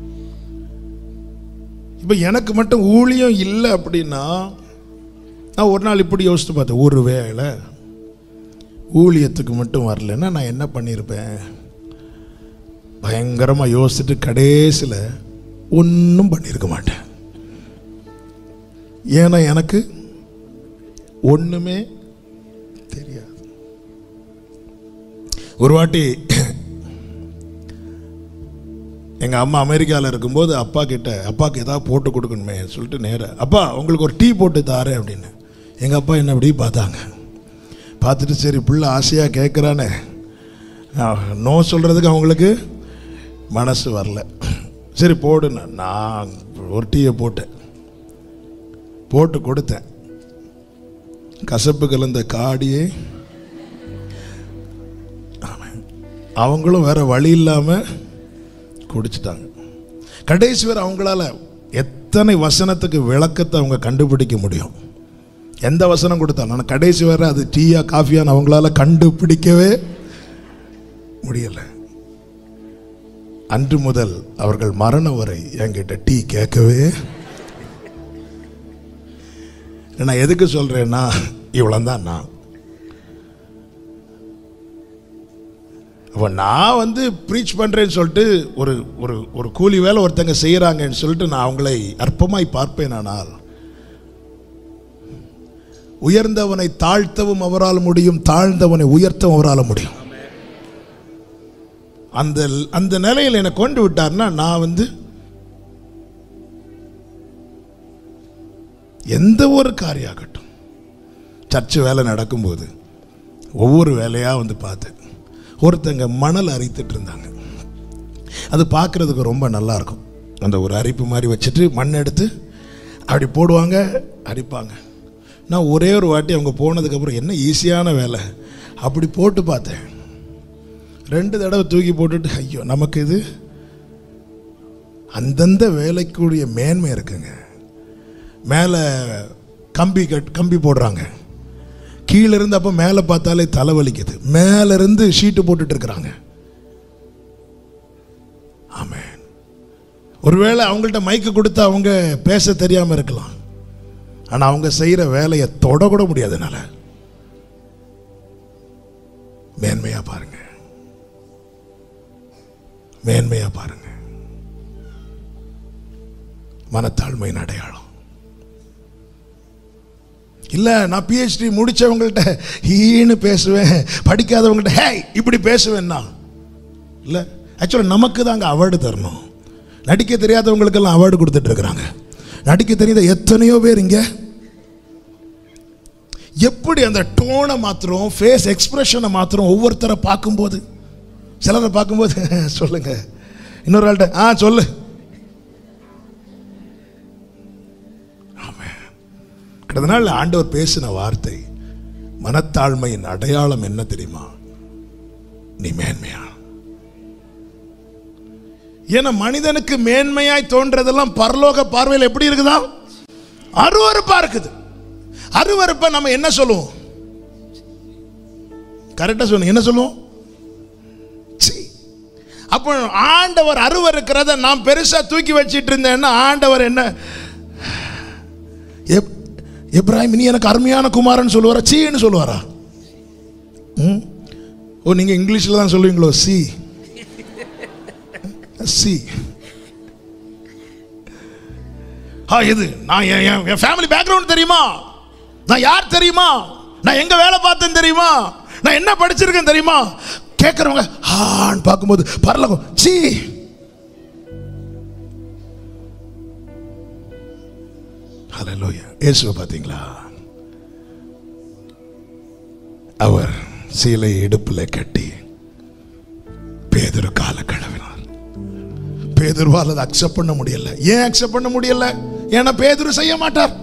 இப்போ எனக்கு மட்டும் ஊழியம் இல்லை அப்படின்னா, நான் ஒரு நாள் இப்படி யோசித்து பார்த்தேன், ஒரு வேளை ஊழியத்துக்கு மட்டும் வரலன்னா நான் என்ன பண்ணியிருப்பேன்? பயங்கரமாக யோசிச்சுட்டு கடைசியில் ஒன்றும் பண்ணியிருக்க மாட்டேன். ஏன்னா எனக்கு ஒன்றுமே தெரியாது. ஒரு வாட்டி எங்கள் அம்மா அமெரிக்காவில் இருக்கும்போது அப்பா கிட்ட, அப்பாவுக்கு ஏதாவது போட்டு கொடுக்கணுமே சொல்லிட்டு நேராக, அப்பா உங்களுக்கு ஒரு டீ போட்டு தாரேன் அப்படின்னு. எங்கள் அப்பா என்ன அப்படி பார்த்தாங்க. பார்த்துட்டு சரி பிள்ளை ஆசையாக கேட்குறானே, நோ சொல்கிறதுக்கு அவங்களுக்கு மனசு வரல. சரி போடுன்னு நான் ஒரு டீயை போட்டேன், போட்டு கொடுத்தேன். கசப்பு கலந்த காடியே அவங்களும் வேற வழி இல்லாமல் குடிச்சிட்டாங்க. கடைசி வேறு அவங்களால எத்தனை வசனத்துக்கு விளக்கத்தை அவங்க கண்டுபிடிக்க முடியும்? எந்த வசனம் கொடுத்தாலும் ஆனால் கடைசி வரை அது டீயா காஃபியான்னு அவங்களால கண்டுபிடிக்கவே முடியலை. அன்று முதல் அவர்கள் மரணம் வரை என்கிட்ட டீ கேட்கவே. நான் எதுக்கு சொல்றேன்னா, இவ்வளவுதான் நான். அப்போ நான் வந்து ப்ரீச் பண்றேன்னு சொல்லிட்டு ஒரு ஒரு ஒரு கூலி வேலை ஒருத்தங்க செய்யறாங்கன்னு சொல்லிட்டு நான் அவங்களை அற்பமாய் பார்ப்பேன். ஆனால் உயர்ந்தவனை தாழ்த்தவும் அவரால் முடியும், தாழ்ந்தவனை உயர்த்தவும் அவரால் முடியும். அந்த அந்த நிலையில் என்னை கொண்டு விட்டார்னா, நான் வந்து எந்த ஒரு காரியாகட்டும், சர்ச்சு வேலை நடக்கும்போது ஒவ்வொரு வேலையாக வந்து பார்த்தேன். ஒருத்தங்க மணல் அரித்துட்டு இருந்தாங்க. அது பார்க்குறதுக்கு ரொம்ப நல்லா இருக்கும். அந்த ஒரு அரிப்பு மாதிரி வச்சுட்டு மண் எடுத்து அப்படி போடுவாங்க, அடிப்பாங்க. நான் ஒரே ஒரு வாட்டி அவங்க போனதுக்கப்புறம் என்ன ஈஸியான வேலை அப்படி போட்டு பார்த்தேன். ரெண்டு தடவை தூக்கி போட்டுட்டு, ஐயோ நமக்கு இது அந்தந்த வேலைக்குரிய மேன்மை இருக்குங்க. மேலே கம்பி கட் கம்பி போடுறாங்க, கீழே இருந்து அப்போ மேலே பார்த்தாலே தலைவலிக்குது, மேலே இருந்து ஷீட்டு போட்டுட்டு இருக்கிறாங்க. ஆமென். ஒருவேளை அவங்கள்ட்ட மைக்கு கொடுத்தா அவங்க பேச தெரியாமல் இருக்கலாம், ஆனால் அவங்க செய்கிற வேலையை தொடக்கூட முடியாதுனால மேன்மையா பாருங்க, மேன்மையா பாருங்க. மனத்தாழ்மையின் அடையாளம் இல்ல. நான் பிஹெச்டி முடிச்சவங்கள்ட்ட ஈன்னு பேசுவேன், படிக்காதவங்கள்ட்ட ஹே இப்படி பேசுவேன்னா இல்ல. ஆக்சுவலாக நமக்கு தாங்க அவார்டு தரணும். நடிக்க தெரியாதவங்களுக்கெல்லாம் அவார்டு கொடுத்துட்டு இருக்கிறாங்க. நடிக்க தெரியாத எத்தனையோ பேர் இங்க எப்படி அந்த டோனை மாத்திரம், ஃபேஸ் எக்ஸ்பிரஷனை மாத்திரம் ஒவ்வொருத்தரை பார்க்கும்போது, சிலரை பார்க்கும்போது சொல்லுங்க, இன்னொரு ஆள்கிட்ட ஆ சொல்லு. ஆமென். கடந்த நாள் ஆண்டவர் பேசின வார்த்தை, மனத்தாழ்மையின் அடையாளம் என்ன தெரியுமா? நீ மேன்மையா. ஏன்னா மனிதனுக்கு மேன்மையாய் தோன்றதெல்லாம் பரலோக பார்வையில் எப்படி இருக்குதா? அருவருப்பா இருக்குது. அருவருப்பா நம்ம என்ன சொல்லுவோம்? கரெக்டா சொல்லுங்க, என்ன சொல்லுவோம்? அப்போ ஆண்டவர் அருவருக்கிறத நான் பெருசா தூக்கி வச்சிட்டு இருந்தேன்னா, ஆண்டவர் என்ன, இப்ராஹிம் நீ எனக்கு அருமையான குமாரன் சொல்லுவாரா, சீன்னு சொல்லுவாரா? ஓ நீங்க இங்கிலீஷ்ல தான் சொல்லுவீங்களோ, சி சி. இது நான் என் ஃபேமிலி பேக்ரவுண்ட் தெரியுமா, நான் யார் தெரியுமா, நான் எங்க வேலை பார்த்தேன் தெரியுமா, நான் என்ன படிச்சிருக்கேன் தெரியுமா, கேட்கிறவங்க ஆன்னு பார்க்கும்போது பரலோகம் சீ. ஹல்லேலூயா. இயேசுவை பார்த்தீங்களா? அவர் சீலை இடுப்புல கட்டி பேதுரு கால கழுவினார். பேதுருவால் அதை அக்செப்ட் பண்ண முடியல. ஏன் அக்செப்ட் பண்ண முடியல? ஏன்னா பேதுரு செய்ய மாட்டார்.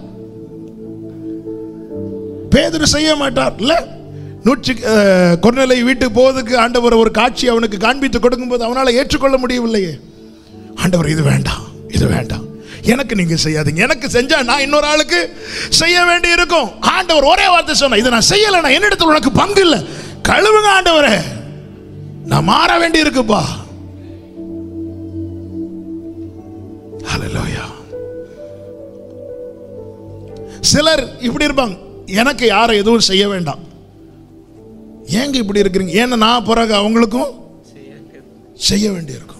பேதுரு செய்ய மாட்டார். இல்ல நூற்றி கொர்நேலை வீட்டுக்கு போவதுக்கு ஆண்டவர் ஒரு காட்சி அவனுக்கு காண்பித்து கொடுக்கும்போது அவனால் ஏற்றுக்கொள்ள முடியவில்லையே. ஆண்டவர் இது வேண்டாம், இது வேண்டாம், எனக்கு நீங்க செய்யாதீங்க, எனக்கு செஞ்சா நான் இன்னொரு ஆளுக்கு செய்ய வேண்டி இருக்கும். ஆண்டவர் ஒரே வார்த்தை சொன்ன, இதை நான் செய்யல, நான் என்னிடத்தில் உனக்கு பங்கு இல்லை, கழுவுங்க ஆண்டவரே, நான் மாற வேண்டி இருக்குப்பா. ஹல்லேலூயா. சிலர் இப்படி இருப்பாங்க, எனக்கு யாரை எதுவும் செய்ய வேண்டாம். ஏங்க இப்படி இருக்கிறீங்க? ஏன்னா நான் பிறகு அவங்களுக்கும் செய்ய வேண்டி இருக்கும்.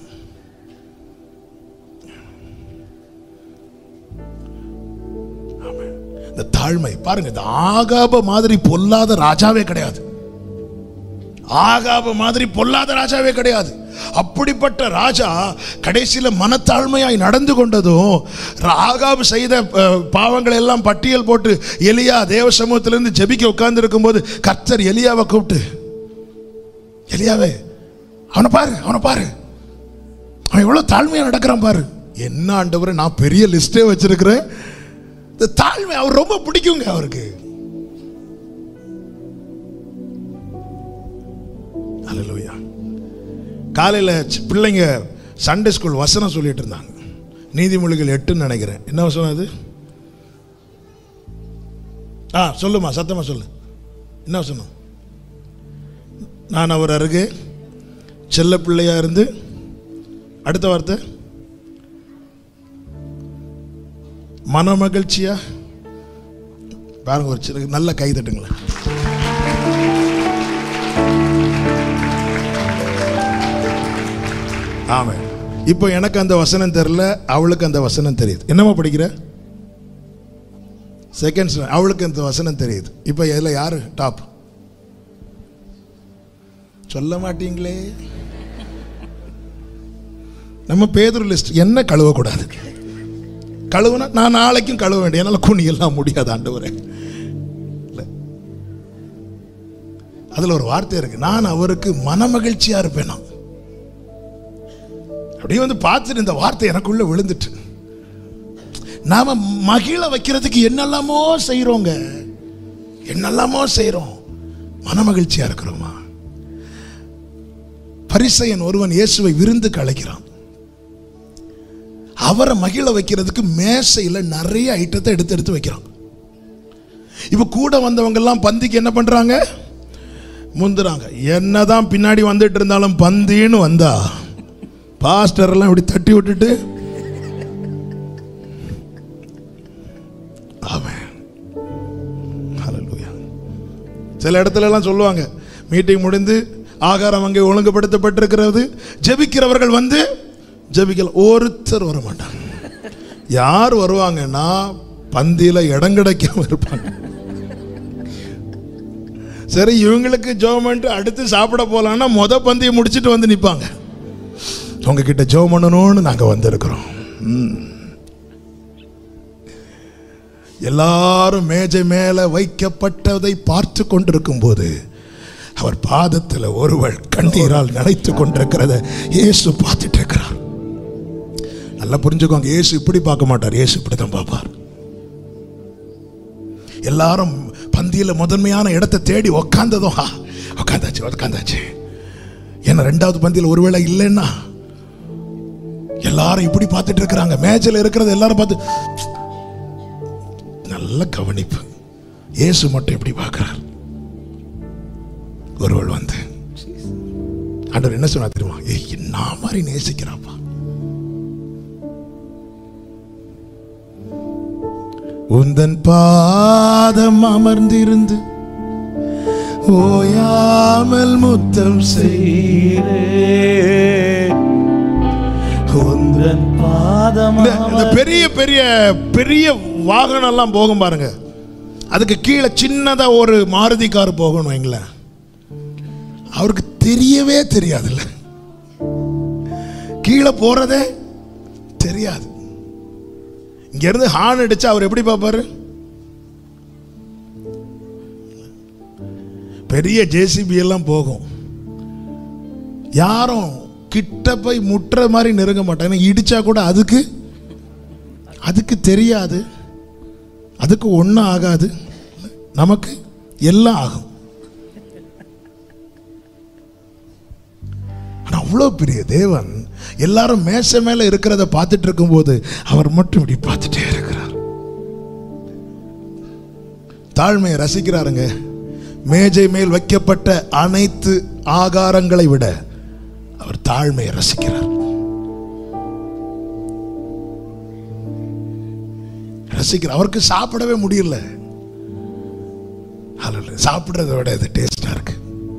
இந்த தாழ்மை பாருங்க, இந்த ஆகாப மாதிரி பொல்லாத ராஜாவே கிடையாது. ஆகாப மாதிரி பொல்லாத ராஜாவே கிடையாது. அப்படிப்பட்ட ராஜா கடைசியில் மனத்தாழ்மையாய் நடந்து கொண்டதும், ஆகாபு செய்த பாவங்களை எல்லாம் பட்டியல் போட்டு எலியா தேவ சமூகத்திலிருந்து ஜெபிக்க உட்கார்ந்து இருக்கும் போது கர்த்தர் எலியாவை கூப்பிட்டு, எலியாவே அவனை பாரு, அவனை பாரு, அவன் எவ்வளவு தாழ்மையா நடக்கிறான் பாரு. என்ன ஆண்டவரே, நான் பெரிய லிஸ்டே வச்சிருக்கிறேன். இந்த தாழ்மை அவர் ரொம்ப பிடிக்குங்க அவருக்கு. ஹல்லேலூயா. காலையில் பிள்ளைங்க சண்டே ஸ்கூல் வசனம் சொல்லிட்டு இருந்தாங்க. நீதிமொழிகள் எட்டுன்னு நினைக்கிறேன். என்ன வசனம் அது? ஆ சொல்லுமா, சத்தமா சொல்லு. என்ன வசனம்? நான் அவர் அருகே செல்ல பிள்ளையா இருந்து, அடுத்த வார்த்தை மன மகிழ்ச்சியா. பாருங்க, ஒரு சின்ன நல்ல கை தட்டுங்களேன். ஆமா, இப்போ எனக்கு அந்த வசனம் தெரியல, அவளுக்கு அந்த வசனம் தெரியுது. என்னமா படிக்கிற? செகண்ட்ஸ். அவளுக்கு அந்த வசனம் தெரியுது. இப்போ இதில் யாரு டாப்? சொல்ல மாட்டீங்களே. நம்ம பேதுரு லிஸ்ட். என்ன கழுவக்கூடாது? கழுவுனா நான் நாளைக்கும் கழுவ வேண்டிய, என்னால் குனியெல்லாம் முடியாது ஆண்டவரே. அதில் ஒரு வார்த்தை இருக்கு, நான் அவருக்கு மன மகிழ்ச்சியா இருப்பேன். நான் அப்படியே வந்து பார்த்துட்டு இந்த வார்த்தை எனக்குள்ள விழுந்துட்டு, நாம மகிழ வைக்கிறதுக்கு என்னெல்லாமோ செய்யறோங்க, என்னெல்லாமோ செய்யறோம். மன மகிழ்ச்சியா இருக்கிறோமா? பரிசேயன் ஒருவன் இயேசுவை விருந்துக்கு அழைக்கிறான். அவரை மகிழ வைக்கிறதுக்கு மேசையில் நிறைய ஐட்டத்தை எடுத்து எடுத்து வைக்கிறான். இப்ப கூட வந்தவங்க எல்லாம் பந்திக்கு என்ன பண்றாங்க? முந்துறாங்க. என்னதான் பின்னாடி வந்துட்டு இருந்தாலும் பந்தின்னு வந்தா பாஸ்டர் எல்லாம் இப்படி தட்டி விட்டுட்டு, ஆமென், ஹல்லேலூயா. சில இடத்துல எல்லாம் சொல்லுவாங்க, மீட்டிங் முடிந்து ஆகாரம் அங்கே ஒழுங்குபடுத்தப்பட்டிருக்கிறது, ஜெபிக்கிறவர்கள் வந்து ஜெபிக்கல. ஒருத்தர் வர மாட்டாங்க. யார் வருவாங்கன்னா பந்தியில இடம் கிடைக்காம இருப்பாங்க. சரி, இவங்களுக்கு ஜெபம் அடுத்து சாப்பிட போலான்னா மொத பந்தியை முடிச்சுட்டு வந்து நிற்பாங்க. உங்ககிட்ட ஜெபம் பண்ணணும்னு நாங்க வந்திருக்கிறோம். எல்லாரும் மேஜை மேல வைக்கப்பட்டதை பார்த்து கொண்டிருக்கும் போது அவர் பாதத்தில் ஒருவள் கண்ணீரால் நனைத்து கொண்டிருக்கிறத இயேசு பார்த்துட்டு இருக்கிறார். நல்லா புரிஞ்சுக்கோங்க, இயேசு இப்படி பார்க்க மாட்டார், இயேசு இப்படிதான் பார்ப்பார். எல்லாரும் பந்தியில முதன்மையான இடத்தை தேடி உக்காந்ததும் உக்காந்தாச்சு உக்காந்தாச்சு. ஏன்னா ரெண்டாவது பந்தியில் ஒருவேளை இல்லைன்னா எல்லாரும் இப்படி பார்த்துட்டு இருக்கிறாங்க. மேஜையில் இருக்கிறது எல்லாரும் பார்த்து நல்ல கவனிப்பு. இயேசு மட்டும் எப்படி பார்க்கிறார்? ஒருவள் வந்து ஆண்டவர் என்ன சொன்னா தெரியுமா? ஏய், என்ன மாதிரி நேசிக்கிறாப்பா. உந்தன் பாதம் அமர்ந்திருந்து ஓயாமல் முத்தம் செய்கிறே. உந்தன் பாதம். இந்த பெரிய பெரிய பெரிய வாகனம் எல்லாம் போகும் பாருங்க, அதுக்கு கீழே சின்னதா ஒரு மாருதி கார் போகணும் வைங்களேன், அவருக்கு தெரியவே தெரியாதுல்ல, கீழே போறதே தெரியாது. இங்க இருந்து ஹார்ன் அடிச்சா அவர் எப்படி பார்ப்பாரு? பெரிய ஜேசிபி எல்லாம் போகும், யாரும் கிட்ட போய் முட்டுற மாதிரி நெருங்க மாட்டாங்க. இடிச்சா கூட அதுக்கு அதுக்கு தெரியாது, அதுக்கு ஒன்றும் ஆகாது, நமக்கு எல்லாம் ஆகும். அவ்வளோ பெரிய தேவன் எல்லாரும் மேசை மேல இருக்கிறத பார்த்துட்டு இருக்கும் போது அவர் மட்டும் இப்படி பார்த்துட்டே இருக்கிறார். தாழ்மையை ரசிக்கிறாருங்க. மேஜை மேல் வைக்கப்பட்ட அனைத்து ஆகாரங்களை விட அவர் தாழ்மையை ரசிக்கிறார். ரசிக்கிறார். அவருக்கு சாப்பிடவே முடியல, சாப்பிடுறத விட இது டேஸ்டா இருக்கு.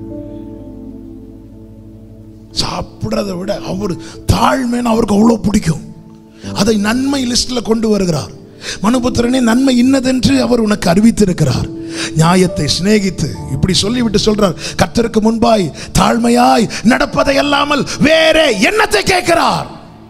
சாப்பிடுறதை விட அவர் தாழ்மைன்னு அவருக்கு அவ்வளவு பிடிக்கும். அதை நன்மை லிஸ்ட்ல கொண்டு வருகிறார். மனுபுத்திரனே, நன்மை இன்னதென்று அவர் உனக்கு அறிவித்திருக்கிறார். நியாயத்தை சிநேகித்து இப்படி சொல்லிவிட்டு சொல்றார், கர்த்தருக்கு முன்பாய் தாழ்மையாய் நடப்பதை அல்லாமல் வேற என்னத்தை கேட்கிறார்?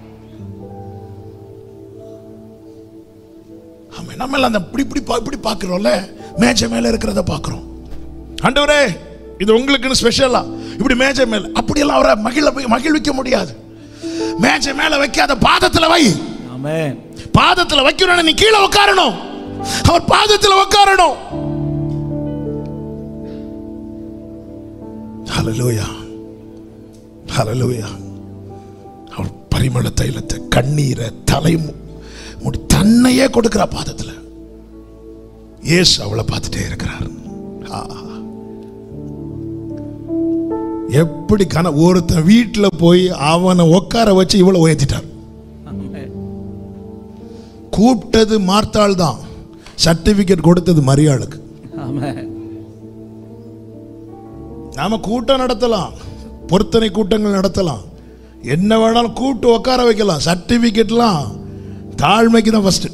நம்ம எல்லாம் இப்படி இப்படி இப்படி பார்க்கிறோம்ல, மேஜை மேல இருக்கிறத பார்க்கிறோம். ஆண்டவரே, இது உங்களுக்குன்னு ஸ்பெஷலா இப்படி மேஜை மேல அப்படியெல்லாம் அவரை மகிழ மகிழ்விக்க முடியாது. மேஜை மேல வைக்காத, பாதத்துல வை. ஆமென். பாதத்துல வைக்கணும், நீ கீழே உட்காரணும், அவர் பாதத்துல உட்காரணும். ஹல்லேலூயா, ஹல்லேலூயா. அவர் பரிமள தைலத்தை, கண்ணீரை, தலை முடி தன்னையே கொடுக்கிற பாதத்தில் இயேசு அவளை பார்த்துட்டே இருக்கிறார். எப்படி கன ஒருத்தன் வீட்டில் போய் அவனை உட்கார வச்சு இவ்வளவு உயர்த்திட்டார். கூப்பிட்டது மார்த்தாள் தான், சர்டிபிகேட் கொடுத்தது மரியாளுக்கு. நாம கூட்டம் நடத்தலாம், பொருத்தனை கூட்டங்கள் நடத்தலாம், என்ன வேணாலும் கூப்பிட்டு உட்கார வைக்கலாம், சர்டிபிகேட்லாம் தாழ்மைக்கு தான் ஃபர்ஸ்ட்.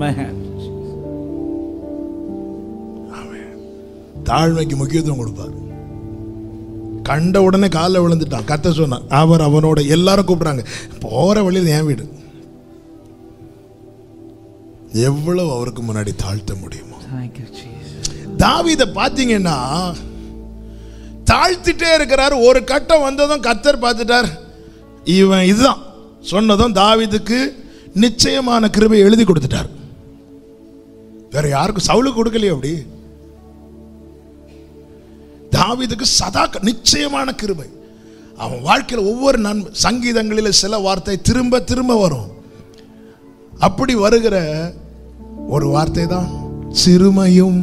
தாழ்மைக்கு முக்கியத்துவம் கொடுப்பார். கண்ட உடனே காலில் விழுந்துட்டான். கத்த சொன்னார், அவர் அவனோட எல்லாரும் கூப்பிடுறாங்க, போற வழியில் என் வீடு. எவ்வளவு அவருக்கு முன்னாடி தாழ்த்த முடியுமோ. தாவீதை பார்த்தீங்கன்னா தாழ்த்திட்டே இருக்கிறார். ஒரு கட்டம் வந்ததும் கர்த்தர் பார்த்துட்டார், இவன் இதுதான் சொன்னதும் தாவீதுக்கு நிச்சயமான கிருபை எழுதி கொடுத்துட்டார். வேற யாருக்கும் சவுலுக்கு கொடுக்கலையே. அப்படி தாவீதுக்கு சதா நிச்சயமான கிருபை. அவன் வாழ்க்கையில் ஒவ்வொரு நன்மை, சங்கீதங்களில் சில வார்த்தை திரும்ப திரும்ப வரும். அப்படி வருகிற ஒரு வார்த்தை தான், சிறுமையும்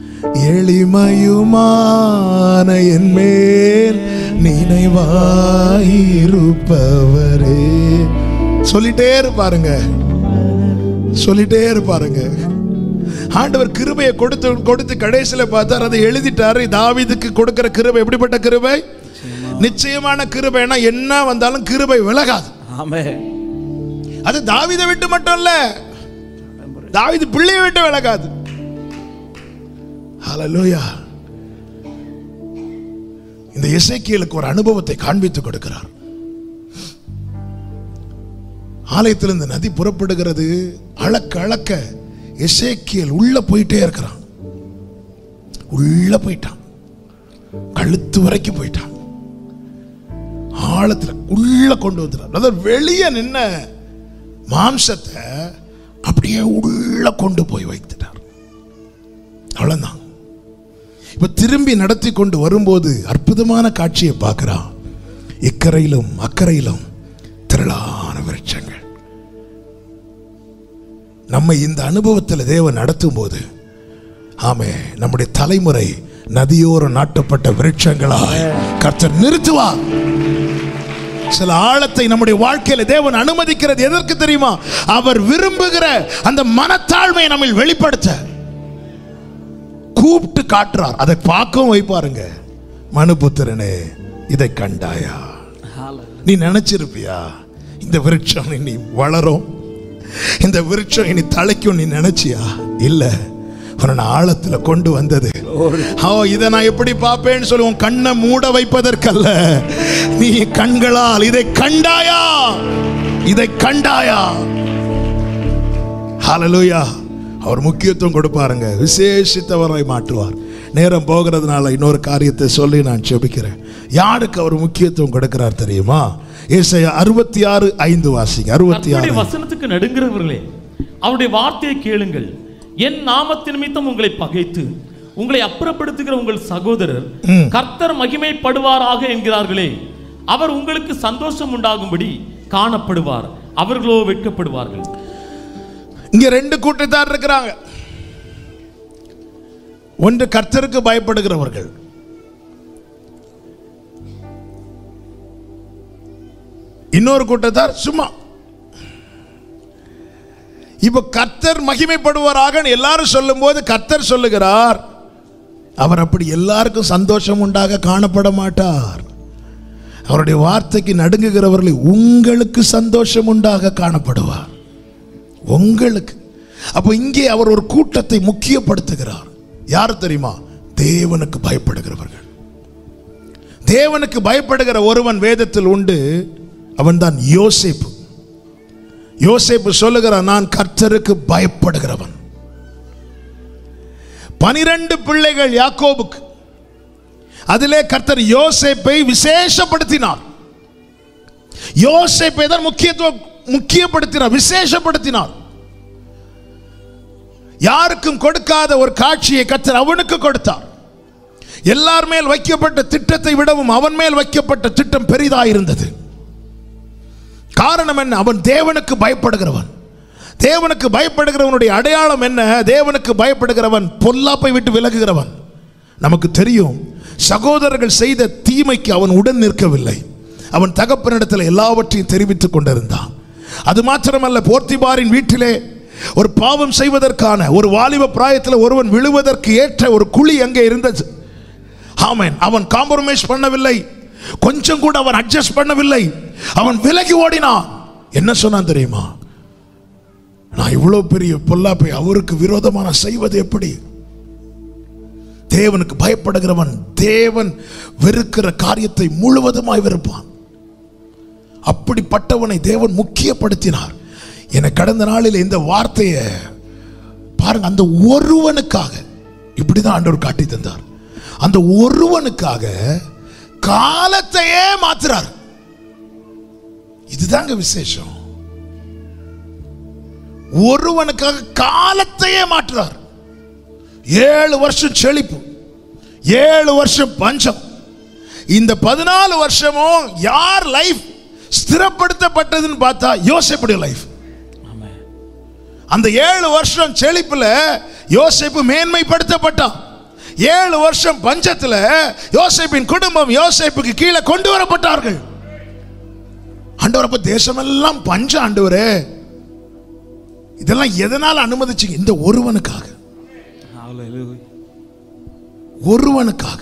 எளிமையுமான என் மேல் நினைவாயிருப்பவரே. சொல்லிட்டே இருப்பாருங்க, சொல்லிட்டே இருப்பாருங்க. ஆண்டவர் கிருபையை கொடுத்து கொடுத்து கடைசியில் பார்த்தார், அதை எழுதிட்டாரு. தாவீதுக்கு கொடுக்கிற கிருபை எப்படிப்பட்ட கிருபை? நிச்சயமான கிருபைனா என்ன வந்தாலும் கிருபை விலகாது. அது தாவீதை விட்டு மட்டும் இல்ல, தாவீது பிள்ளையை விட்டு விலகாது. ஹல்லேலூயா. இந்த எசேக்கியேலுக்கு ஒரு அனுபவத்தை காண்பித்து கொடுக்கிறார். ஆலயத்தில் இந்த நதி புறப்படுகிறது. அளக்க அளக்க எசேக்கியேல் உள்ள போயிட்டே இருக்கிறான். உள்ள போயிட்டான், கழுத்து வரைக்கும் போயிட்டான். ஆழத்துல உள்ள கொண்டு வந்துட்டார். அதாவது வெளியே நின்ன மாம்சத்தை அப்படியே உள்ள கொண்டு போய் வைத்துட்டார். அவ்வளவுதான். இப்ப திரும்பி நடத்தி கொண்டு வரும்போது அற்புதமான காட்சியை பார்க்கிறான். இக்கரையிலும் அக்கறையிலும் திரளான விருட்சங்கள். நம்ம இந்த அனுபவத்தில் தேவன் நடத்தும் போது, ஆமே, நம்முடைய தலைமுறை நதியோரம் நாட்டப்பட்ட விருட்சங்களாய் கர்த்தர் நிறுத்துவார். சில ஆழத்தை நம்முடைய வாழ்க்கையில தேவன் அனுமதிக்கிறது எதற்கு தெரியுமா? அவர் விரும்புகிற அந்த மனத்தாழ்மையை நம்ம வெளிப்படுத்த கூப்பிட்டு காட்டுறார். அதை பார்க்கவும் வைப்பாருங்க. மனுபுத்திரனே, இதை கண்டாயா? நீ நினைச்சிருப்பியா இந்த விருட்சம் இனி வளரும், இந்த விருட்சம் இனி தலைக்கும்? நீ நினைச்சியா? இல்ல, ஆழத்துல கொண்டு வந்தது. இதை நான் எப்படி பார்ப்பேன்னு சொல்லுவோம். கண்ணை மூட வைப்பதற்கல்ல, நீ கண்களால் இதை கண்டாயா, இதை கண்டாயா. ஹல்லேலூயா. அவர் முக்கியத்துவம் கொடுப்பாருங்க, விசேஷித்தவரை மாற்றுவார். நேரம் போகிறதுனால இன்னொரு காரியத்தை சொல்லி நான் ஜெபிக்கிறேன். யாருக்கு அவர் முக்கியத்துவம் கொடுக்கிறார் தெரியுமா? ஏசாயா அறுபத்தி ஆறு ஐந்து வாசிங்க. அறுபத்தி ஆறு வசனத்துக்கு நடுங்கிறவர்களே, அவருடைய வார்த்தையை கேளுங்கள். என் நாமத்தின் நிமித்தம் உங்களை பகைத்து உங்களை அப்புறப்படுத்துகிற உங்கள் சகோதரர் கர்த்தர் மகிமைப்படுவாராக என்கிறார்களே, அவர் உங்களுக்கு சந்தோஷம் உண்டாகும்படி காணப்படுவார், அவர்களோ வெட்கப்படுவார்கள். இங்க ரெண்டு கூட்டத்தார் இருக்கிறாங்க. ஒன்று கர்த்தருக்கு பயப்படுகிறவர்கள், இன்னொரு கூட்டத்தார் சும்மா. இப்ப கர்த்தர் மகிமைப்படுவாராக எல்லாரும் சொல்லும் போது கர்த்தர் சொல்லுகிறார், அவர் அப்படி எல்லாருக்கும் சந்தோஷம் உண்டாக காணப்பட மாட்டார். அவருடைய வார்த்தைக்கு நடுங்குகிறவர்களை உங்களுக்கு சந்தோஷம் உண்டாக காணப்படுவார். உங்களுக்கு. அப்போ இங்கே அவர் ஒரு கூட்டத்தை முக்கியப்படுத்துகிறார். யார் தெரியுமா? தேவனுக்கு பயப்படுகிறவர்கள். தேவனுக்கு பயப்படுகிற ஒருவன் வேதத்தில் உண்டு, அவன் தான் யோசேப்பு. யோசேப்பு சொல்லுகிறான், நான் கர்த்தருக்கு பயப்படுகிறவன். பனிரெண்டு பிள்ளைகள் யாக்கோபுக்கு, அதிலே கர்த்தர் யோசேப்பை விசேஷப்படுத்தினார். யோசேப்பை தான் முக்கியத்துவம் முக்கியப்படுத்தினார், விசேஷப்படுத்தினார். யாருக்கும் கொடுக்காத ஒரு காட்சியை கர்த்தர் அவனுக்கு கொடுத்தார். எல்லார் மேல் வைக்கப்பட்ட திட்டத்தை விடவும் அவன் மேல் வைக்கப்பட்ட திட்டம் பெரிதாயிருந்தது. காரணம் என்ன? அவன் தேவனுக்கு பயப்படுகிறவன். தேவனுக்கு பயப்படுகிறவனுடைய அடையாளம் என்ன? தேவனுக்கு பயப்படுகிறவன் பொல்லாப்பை விட்டு விலகுகிறவன். நமக்கு தெரியும், சகோதரர்கள் செய்த தீமைக்கு அவன் உடன் நிற்கவில்லை. அவன் தகப்பனிடத்தில் எல்லாவற்றையும் தெரிவித்துக் கொண்டிருந்தான். அது மாத்திரமல்ல, போர்த்திபாரின் வீட்டிலே ஒரு பாவம் செய்வதற்கான ஒரு வாலிப பிராயத்தில் ஒருவன் விழுவதற்கு ஏற்ற ஒரு குழி அங்கே இருந்தது. ஆமென். அவன் காம்ப்ரமைஸ் பண்ணவில்லை, கொஞ்சம் கூட அவன் அட்ஜஸ்ட் பண்ணவில்லை. அவன் விலகி ஓடினான். என்ன சொன்னான் தெரியுமா? நான் இவ்வளவு பெரிய பொல்லாப்பை அவருக்கு விரோதமான செய்வது எப்படி? தேவனுக்கு பயப்படுகிறவன் தேவன் வெறுக்கிற காரியத்தை முழுவதுமாய் வெறுப்பான். அப்படிப்பட்டவனை தேவன் முக்கியப்படுத்தினார். என கடந்த நாளில் இந்த வார்த்தையை பாருங்க. அந்த ஒருவனுக்காக இப்படிதான் ஆண்டவர் காட்டி தந்தார். அந்த ஒருவனுக்காக காலத்தையே மாத்துறார். இதுதாங்க விசேஷம். ஒருவனுக்காக காலத்தையே மாற்றுறார். ஏழு வருஷம் செழிப்பு, ஏழு வருஷம் பஞ்சம். இந்த பதினாலு வருஷமும் யார் லைஃப் ஸ்திரப்படுத்தப்பட்டதுன்னு பார்த்தா யோசேப்புடைய லைஃப். அந்த ஏழு வருஷம் செழிப்புல யோசேப்பு மேன்மைப்படுத்தப்பட்டான். ஏழு வருஷம் பஞ்சத்துல யோசேப்பின் குடும்பம் யோசேப்புக்கு கீழே கொண்டு வரப்பட்டார்கள். ஆண்டவர், அப்ப தேசமெல்லாம் பஞ்சம் ஆண்டவரே, இதெல்லாம் எதனால அனுமதிச்சீங்க? இந்த ஒருவனுக்காக, ஒருவனுக்காக.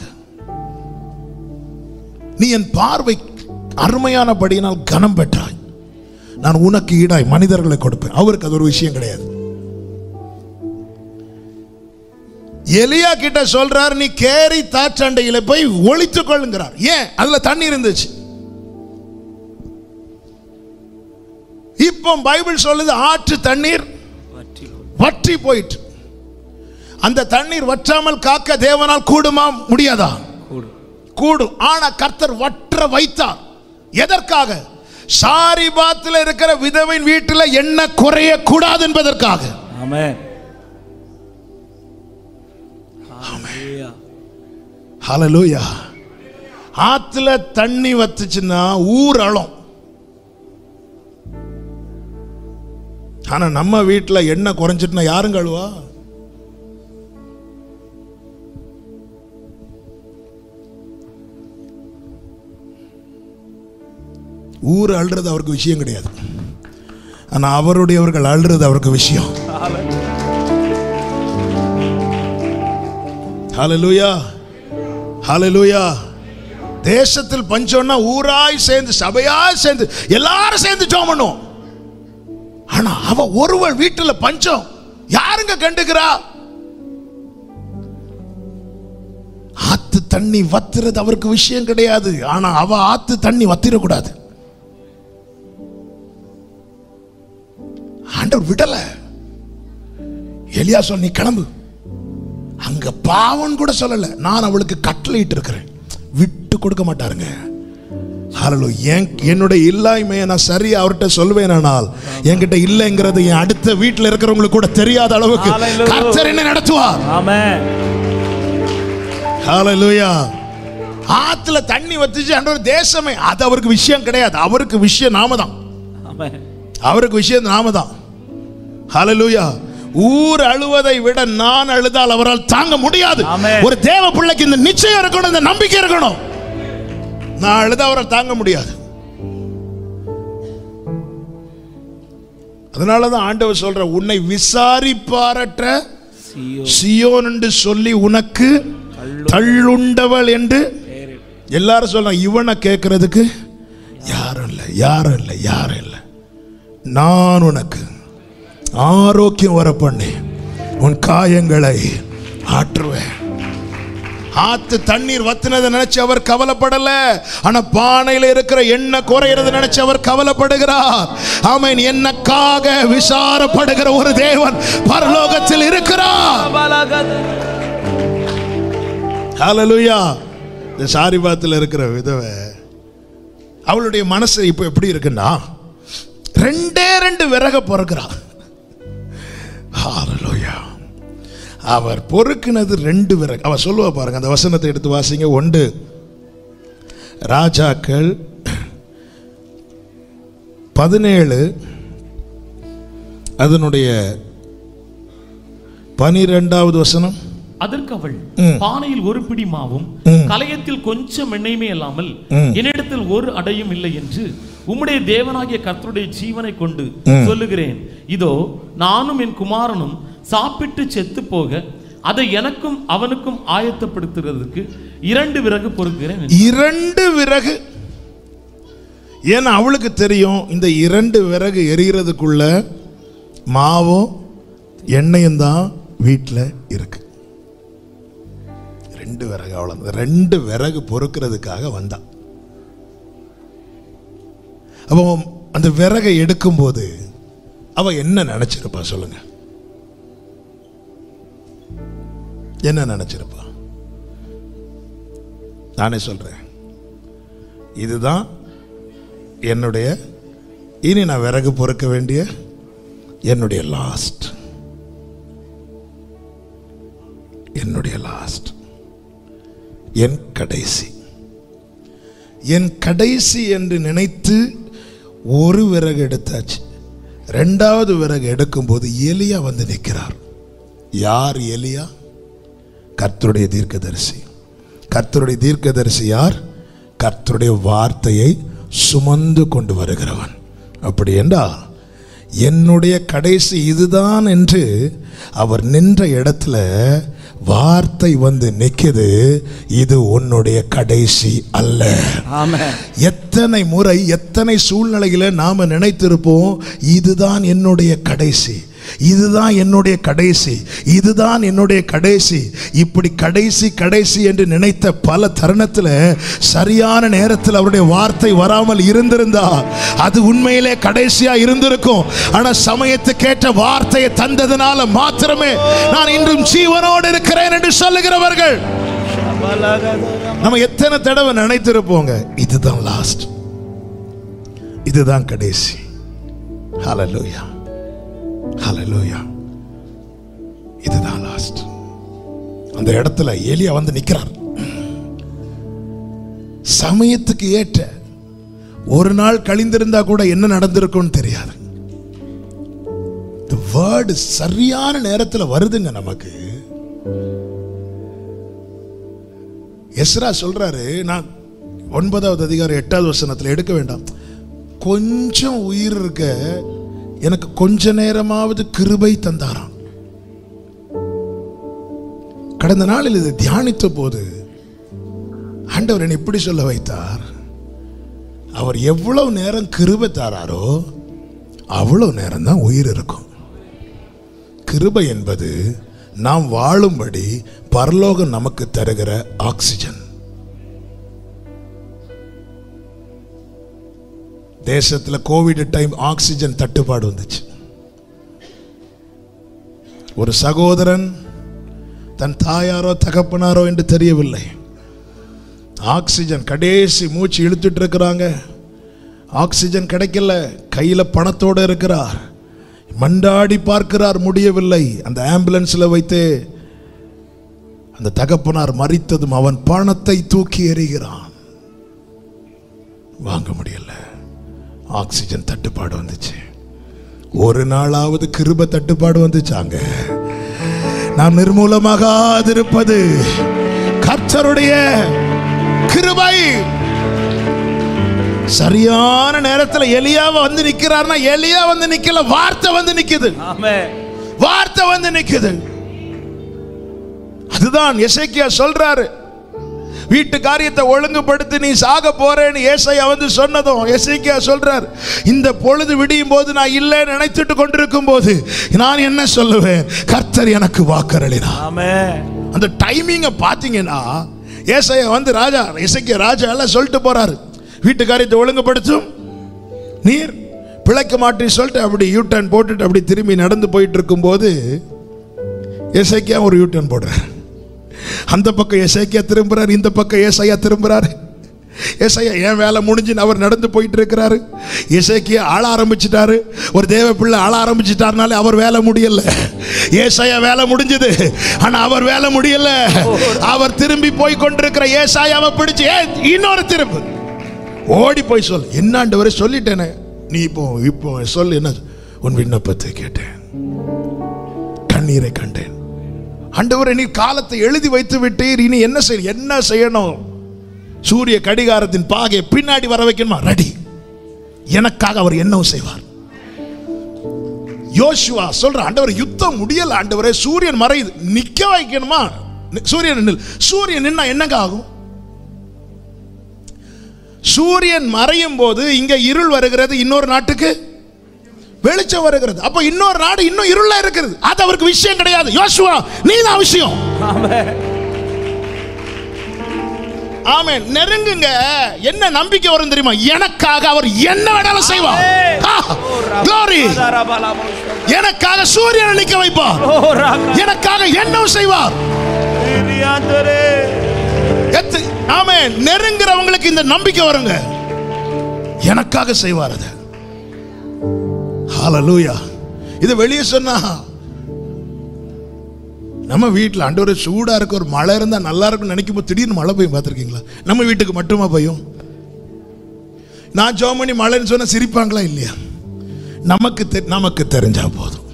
நீ என் பார்வை அருமையானபடியினால் கனம் பெற்றாய், நான் உனக்கு ஈடாய் மனிதர்களை கொடுப்பேன். அவருக்கு அது ஒரு விஷயம் கிடையாது. எலியா கிட்ட சொல்றார், நீ கேரி தாச்சண்டையில போய் ஒளித்துக் கொள்ளுங்கிறார். ஏன்? அதுல தண்ணி இருந்துச்சு. இப்போ பைபிள் சொல்லுது ஆற்று தண்ணீர் வற்றி போயிட்டு. அந்த தண்ணீர் வற்றாமல் காக்க தேவனால் கூடுமா? முடியாதா? கூடும். ஆனா கர்த்தர் வற்ற வைத்தார். எதற்காக? சாரிபாத்தில் இருக்கிற விதவையின் வீட்டில் என்ன குறைய கூடாது என்பதற்காக. ஆமென். ஹல்லேலூயா. ஆத்துல தண்ணி வத்துச்சுன்னா ஊர் அழும். ஆனா நம்ம வீட்டில் எண்ணெய் குறைஞ்சிட்டுனா யாரும் கழுவா? ஊர் அழுறது அவருக்கு விஷயம் கிடையாது. ஆனா அவருடையவர்கள் அழுறது அவருக்கு விஷயம். ஹல்லேலூயா, ஹல்லேலூயா. தேசத்தில் பஞ்சம்னா ஊராய் சேர்ந்து, சபையாய் சேர்ந்து, எல்லாரும் சேர்ந்து ஜெபம் பண்ணுவோம். ஆனா அவ ஒருவள் வீட்டில் பஞ்சம், யாருங்க கண்டுக்கிறா? ஆத்து தண்ணி வத்துறது அவருக்கு விஷயம் கிடையாது. ஆனா அவ ஆத்து தண்ணி வத்திரக்கூடாது. ஆண்டவர் விடல. எலியா சொல், நீ கிளம்பு. அங்க பாவம் கூட சொல்லல, நான் அவளுக்கு கட்டளையிட்டு இருக்கிறேன். விட்டு கொடுக்க மாட்டாருங்க. ஹல்லேலூயா. என்னுடைய இல்லாமையை நான் சரியா அவர்கிட்ட சொல்வேனால், என்கிட்ட இல்லைங்கிறது என் அடுத்த வீட்டில் இருக்கிறவங்களுக்கு கூட தெரியாத அளவுக்கு கர்த்தர் என்ன நடத்துவார். ஆமென். ஹல்லேலூயா. ஆத்துல தண்ணி வத்துச்சு ஆண்டவர், தேசமே, அது அவருக்கு விஷயம் கிடையாது. அவருக்கு விஷயம் நாம தான். ஆமென். அவருக்கு விஷயம் நாம தான். ஹல்லேலூயா. ஊர் அழுவதை விட நான் அழுதால் அவரால் தாங்க முடியாது. ஒரு தேவ பிள்ளைக்கு இந்த நிச்சயம் இருக்கணும், இந்த நம்பிக்கை இருக்கணும். நான் அழுத அவரால் தாங்க முடியாது. அதனாலதான் ஆண்டவர் சொல்ற, உன்னை விசாரிப்பாரற்ற சியோன் என்று சொல்லி உனக்கு தள்ளுண்டவள் என்று எல்லாரும் சொல்ல. இவனை கேட்கறதுக்கு யாரும் இல்லை, யாரும் இல்லை, யாரும் இல்லை. நான் உனக்கு ஆரோக்கியம் வர பண்ணி உன் காயங்களை ஆற்றுவேன். ஆத்து தண்ணீர் வத்தினதை நினைச்சு அவர் கவலைப்படல. ஆனா பானையில இருக்கிற எண்ணெய் குறையறதை நினைச்சு அவர் கவலைப்படுகிறார். ஆமென். என்னக்காக விசாரப்படுகிற ஒரு தேவன் பரலோகத்தில் இருக்கிறார். ஹல்லேலூயா. இந்த சாரிபாத்தில் இருக்கிற விதவை, அவளுடைய மனசு இப்ப எப்படி இருக்குன்னா, ரெண்டே ரெண்டு விறக பொறுக்கிறார். ஹல்லேலூயா. அவர் பொறுக்கினது ரெண்டு விறகு. அவர் சொல்லுவா பாருங்க, அந்த வசனத்தை எடுத்து வாசிங்க. ஒன்று ராஜாக்கள் பதினேழு அதனுடைய பனிரெண்டாவது வசனம். அதற்கு அவள், பானையில் ஒரு பிடி மாவும் கலயத்தில் கொஞ்சம் எண்ணெயுமே இல்லாமல் என்னிடத்தில் ஒரு அடையும் இல்லை என்று உம்முடைய தேவனாகிய கர்த்தருடைய ஜீவனை கொண்டு சொல்லுகிறேன். இதோ நானும் என் குமாரனும் சாப்பிட்டு செத்து போக அதை எனக்கும் அவனுக்கும் ஆயத்தப்படுத்துறதுக்கு இரண்டு விறகு பொறுக்கிறேன். இரண்டு விறகு. ஏன்னா அவளுக்கு தெரியும் இந்த இரண்டு விறகு எரிகிறதுக்குள்ள மாவும் எண்ணெயும் தான் வீட்டில் இருக்கு. ரெண்டு விறகு, அவ்வளோ ரெண்டு விறகு பொறுக்கிறதுக்காக வந்தா. அப்போ அந்த விறகை எடுக்கும்போது அவ என்ன நினைச்சிருப்பா சொல்லுங்க? என்ன நினைச்சிருப்பா? நானே சொல்றேன், இதுதான் என்னுடைய இனி நான் விறகு பொறுக்க வேண்டிய என்னுடைய லாஸ்ட், என்னுடைய லாஸ்ட், என் கடைசி, என் கடைசி என்று நினைத்து ஒரு விறகு எடுத்தாச்சு. ரெண்டாவது விறகு எடுக்கும்போது எலியா வந்து நிற்கிறார். யார் எலியா? கர்த்தருடைய தீர்க்கதரிசி. கர்த்தருடைய தீர்க்கதரிசி யார்? கர்த்தருடைய வார்த்தையை சுமந்து கொண்டு வருகிறவன். அப்படி என்றால் என்னுடைய கடைசி இதுதான் என்று அவர் நின்ற இடத்துல வார்த்தை வந்து நிற்குது, இது உன்னுடைய கடைசி அல்ல. எத்தனை முறை எத்தனை சூழ்நிலையில நாம நினைத்திருப்போம், இதுதான் என்னுடைய கடைசி, இதுதான் என்னுடைய கடைசி, இதுதான் என்னுடைய கடைசி. இப்படி கடைசி கடைசி என்று நினைத்த பல தருணத்தில் சரியான நேரத்தில் அவருடைய வார்த்தை வராமல் இருந்திருந்தா அது உண்மையிலே கடைசியா இருந்திருக்கும். ஆனா சமயத்துக்கு கேட்ட வார்த்தையை தந்ததுனால மாத்திரமே நான் இன்றும் ஜீவனோடு இருக்கிறேன் என்று சொல்லுகிறவர்கள் நம்ம எத்தனை தடவை நினைத்திருப்போங்க, இதுதான் லாஸ்ட், இதுதான் கடைசி. ஹல்லேலூயா, ஹல்லேலூயா, இதுதான் லாஸ்ட். அந்த இடத்துல எலியா வந்து நிற்கிறார். சமயத்துக்கு ஏற்ற ஒரு நாள் கழிந்திருந்தா கூட என்ன நடந்திருக்கும்னு தெரியாது. வேர்டு சரியான நேரத்தில் வருதுங்க நமக்கு. எஸ்ரா சொல்றாரு, நான் ஒன்பதாவது அதிகாரம் எட்டாவது வசனத்தில் எடுக்க வேண்டாம், கொஞ்சம் உயிர் இருக்க எனக்கு கொஞ்ச நேரமாவது கிருபை தந்தாராம். கடந்த நாளில் இதை தியானித்த போது ஆண்டவர் என்னை இப்படி சொல்ல வைத்தார், அவர் எவ்வளவு நேரம் கிருபை தாராரோ அவ்வளவு நேரம் தான் உயிர் இருக்கும். கிருபை என்பது நாம் வாழும்படி பரலோகம் நமக்கு தருகிற ஆக்சிஜன். தேசத்தில் கோவிட் டைம் ஆக்சிஜன் தட்டுப்பாடு வந்துச்சு. ஒரு சகோதரன் தன் தாயாரோ தகப்பனாரோ என்று தெரியவில்லை, ஆக்சிஜன் கடைசி மூச்சு இழுத்துட்டு இருக்கிறாங்க, ஆக்சிஜன் கிடைக்கல, கையில் பணத்தோடு இருக்கிறார், மண்டாடி பார்க்கிறார், முடியவில்லை. அந்த ஆம்புலன்ஸ்ல வைத்து அந்த தகப்பனார் மரித்ததும் அவன் பணத்தை தூக்கி எறிகிறான், வாங்க முடியல, ஆக்சிஜன் தட்டுப்பாடு வந்துச்சு. ஒரு நாளாவது கிருபை தட்டுப்பாடு வந்துச்சாங்க. நாம் நிர்மூலமாகாதிருப்பது கர்த்தருடைய கிருபை. சரியான நேரத்தில் எலியாவை வந்து நிக்கிறார்னா எலியா வந்து நிக்கல, வார்த்தை வந்து நிக்குது. வார்த்தை வந்து நிக்குது. அதுதான் எசேக்கியா சொல்றாரு, வீட்டு காரியத்தை ஒழுங்குபடுத்தி நீ சாக போறேன்னு ஏசாயா வந்து சொன்னதும் எசேக்கியா சொல்றார், இந்த பொழுது விடியும் போது நான் இல்லை நினைத்துட்டு கொண்டிருக்கும் போது நான் என்ன சொல்லுவேன், கர்த்தர் எனக்கு வாக்களினார். ஆமென். அந்த டைமிங்க பாத்தீங்கன்னா ஏசாயா வந்து ராஜா எசேக்கியா ராஜா எல்லாம் சொல்லிட்டு போறாரு, வீட்டு காரியத்தை ஒழுங்குபடுத்தும், நீர் பிழைக்க மாட்டேன்னு சொல்லிட்டு அப்படி யூ டர்ன் போட்டுட்டு அப்படி திரும்பி நடந்து போயிட்டு இருக்கும் போது எசேக்கியா ஒரு யூ டர்ன் போடுறார். அந்த பக்கம் எசேக்கியா திரும்புறாரு, இந்த பக்கம் ஏசாயா திரும்புறாரு. ஏசாயா என் வேலை முடிஞ்சுன்னு அவர் நடந்து போயிட்டு இருக்கிறாரு. எசேக்கியா ஆள ஆரம்பிச்சிட்டாரு. ஒரு தேவ பிள்ளை ஆள ஆரம்பிச்சிட்டாருனாலே அவர் வேலை முடியல. ஏசாயா வேலை முடிஞ்சது, ஆனா அவர் வேலை முடியல. அவர் திரும்பி போய் கொண்டிருக்கிற ஏசாயாவை பிடிச்சு இன்னொரு திரும்பு ஓடி போய் சொல், என்னாண்டவரை சொல்லிட்டேனே, நீ இப்போ இப்போ சொல், என்ன? உன் விண்ணப்பத்தை கேட்டேன், கண்ணீரை கண்டேன். ஆண்டவரே, நீ காலத்தை எழுதி வைத்து விட்டீர், இனி என்ன செய்ய என்ன செய்யணும்? சூரிய கடிகாரத்தின் பாகை பின்னாடி வர வைக்கணுமா? ரெடி. எனக்காக அவர் என்ன செய்வார்? யோசுவா சொல்ற, ஆண்டவரே யுத்தம் முடியல, ஆண்டவரே சூரியன் மறையுது, நிக்க வைக்கணுமா? சூரியன் நில். சூரியன் நின்னா என்னங்க ஆகும்? சூரியன் மறையும் போது இங்க இருள் வருகிறது, இன்னொரு நாட்டுக்கு வெளிச்சம் வருகிறது. அப்ப இன்னொரு நாடு இன்னும் இருளா இருக்கிறது. அது அவருக்கு விஷயம் கிடையாது. யோசுவா, நீ தான் விஷயம். ஆமென். நெருங்குங்க. என்ன நம்பிக்கை வரும் தெரியுமா? எனக்காக அவர் என்ன வேணாலும் செய்வார். Glory. எனக்காக சூரியனை நிக்க வைப்பார், எனக்காக என்ன செய்வார். ஆமென். நெருங்குறவங்களுக்கு இந்த நம்பிக்கை வருங்க, எனக்காக செய்வார். அது ஹalleluya. இது வெளியே சொன்னா நம்ம வீட்டில் ஆண்டவரே சூடா இருக்க, ஒரு மழை இருந்தா நல்லா இருக்கும் நினைக்கும் போது திடீர்னு மழை பெய்யும். பார்த்துருக்கீங்களா? நம்ம வீட்டுக்கு மட்டுமா பெய்யும்? நான் ஜெபம் பண்ணி மழைன்னு சொன்னா சிரிப்பாங்களா இல்லையா? நமக்கு நமக்கு தெரிஞ்சா போதும்.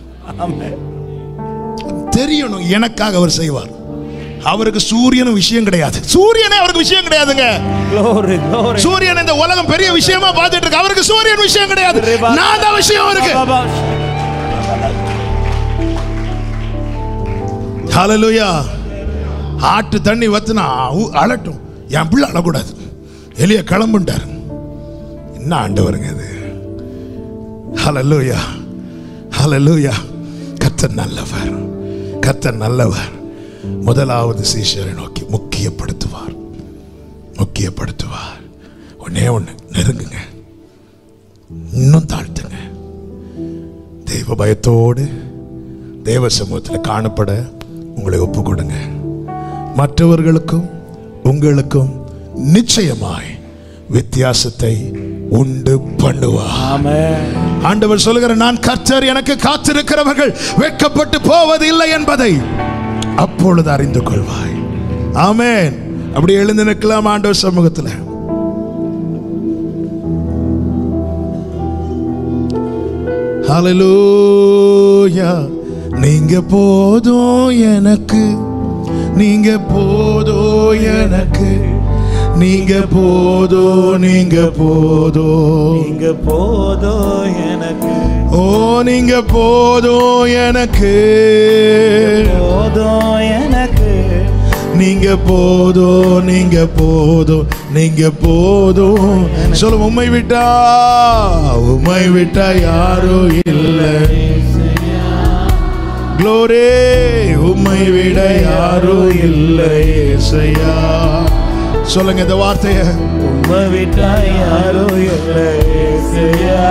தெரியணும் எனக்காக அவர் செய்வார். அவருக்கு சூரியனும் விஷயம் கிடையாது. சூரியனே அவருக்கு விஷயம் கிடையாதுங்க. சூரியன் இந்த உலகம் பெரிய விஷயமா பார்த்துட்டு இருக்கு. அவருக்கு சூரியன் விஷயம் கிடையாது. நான் தான் விஷயம் அவருக்கு. ஹalleluya. ஆட்டு தண்ணி வத்துனா அழட்டும், என் பிள்ளை அழக்கூடாது. எலியா கிளம்புண்டார். என்ன ஆண்டவருங்க இது? ஹalleluya, ஹalleluya. கர்த்தர் நல்லவர், கர்த்தர் நல்லவர். முதலாவது சீஷரை நோக்கி முக்கியப்படுத்துவார், முக்கியப்படுத்துவார். ஒன்னே ஒண்ணு, நெருங்குங்க, இன்னும் தாழ்த்துங்க. தெய்வ பயத்தோடு தேவ சமூகத்தில் காணப்பட உங்களை ஒப்பு கொடுங்க. மற்றவர்களுக்கும் உங்களுக்கும் நிச்சயமாய் வித்தியாசத்தை உண்டு பண்ணுவார். ஆண்டவர் சொல்லுகிற, நான் கர்த்தர், எனக்கு காத்திருக்கிறவர்கள் வெட்கப்பட்டு போவது இல்லை என்பதை அப்பொழுது அறிந்து கொள்வாய். ஆமென். அப்படி எழுந்து நிற்கலாம் ஆண்டவர் சமூகத்தில். ஹalleluya. நீங்க போதும் எனக்கு, நீங்க போதும் எனக்கு, நீங்க போதோ, நீங்க போதோ, நீங்க போதோ எனக்கு, ஓ நீங்க போதோ எனக்கு, போதோ எனக்கு, நீங்க போதோ, நீங்க போதோ, நீங்க போதோ. சொல்ல, உம்மை விட்டா, உம்மை விட்டா யாரோ இல்லை. க்ளோரி. உம்மை விட யாரோ இல்லை இயேசையா. சொல்லுங்க இந்த வார்த்தையை. உம்மை விட்டா யாரோ இல்லை இயேசையா,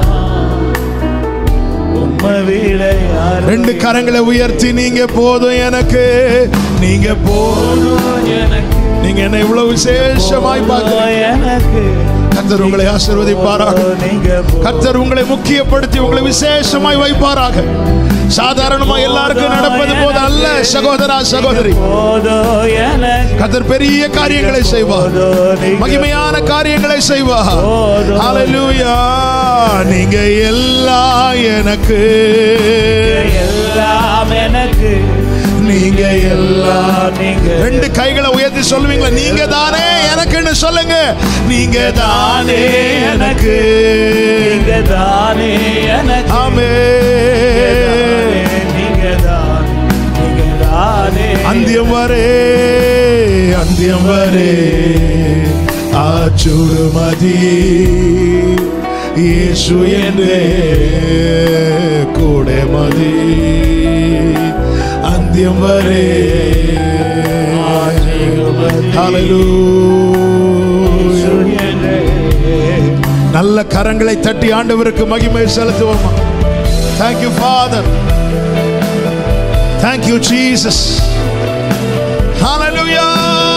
உம்மை விட யாரோ. ரெண்டு கரங்களை உயர்த்தி, நீங்க போதும் எனக்கு, நீங்க போதும் எனக்கு, நீங்க என்ன இவ்வளவு விசேஷமாய் பார்க்கிறீங்க. கர்த்தர் உங்களை ஆசீர்வதிப்பாராக. கர்த்தர் உங்களை முக்கியப்படுத்தி உங்களை விசேஷமாய் வைப்பாராக. சாதாரணமா எல்லாருக்கும் நடப்பது போது அல்ல சகோதரா, சகோதரி. கர்த்தர் பெரிய காரியங்களை செய்வார், மகிமையான காரியங்களை செய்வார். ஹalleluya. நீங்க எல்லாம் எனக்கு, எல்லாம் எனக்கு, நீங்க எல்லாம். நீங்க ரெண்டு கைகளை உயர்த்தி சொல்லுவீங்களா? நீங்க தானே எனக்குன்னு சொல்லுங்க. நீங்க தானே எனக்கு, நீங்க தானே எனக்கு. ஆமென். நீங்க தானே, நீங்க தானே. அந்தியம் வரே, அந்தியம் வரே ஆச்சுடுமதி இயேசு என்றே கூட மதி. அந்தியம் வரே. நல்ல கரங்களை தட்டி ஆண்டவருக்கு மகிமை செலுத்துவோமா? Thank you Father, thank you Jesus, hallelujah,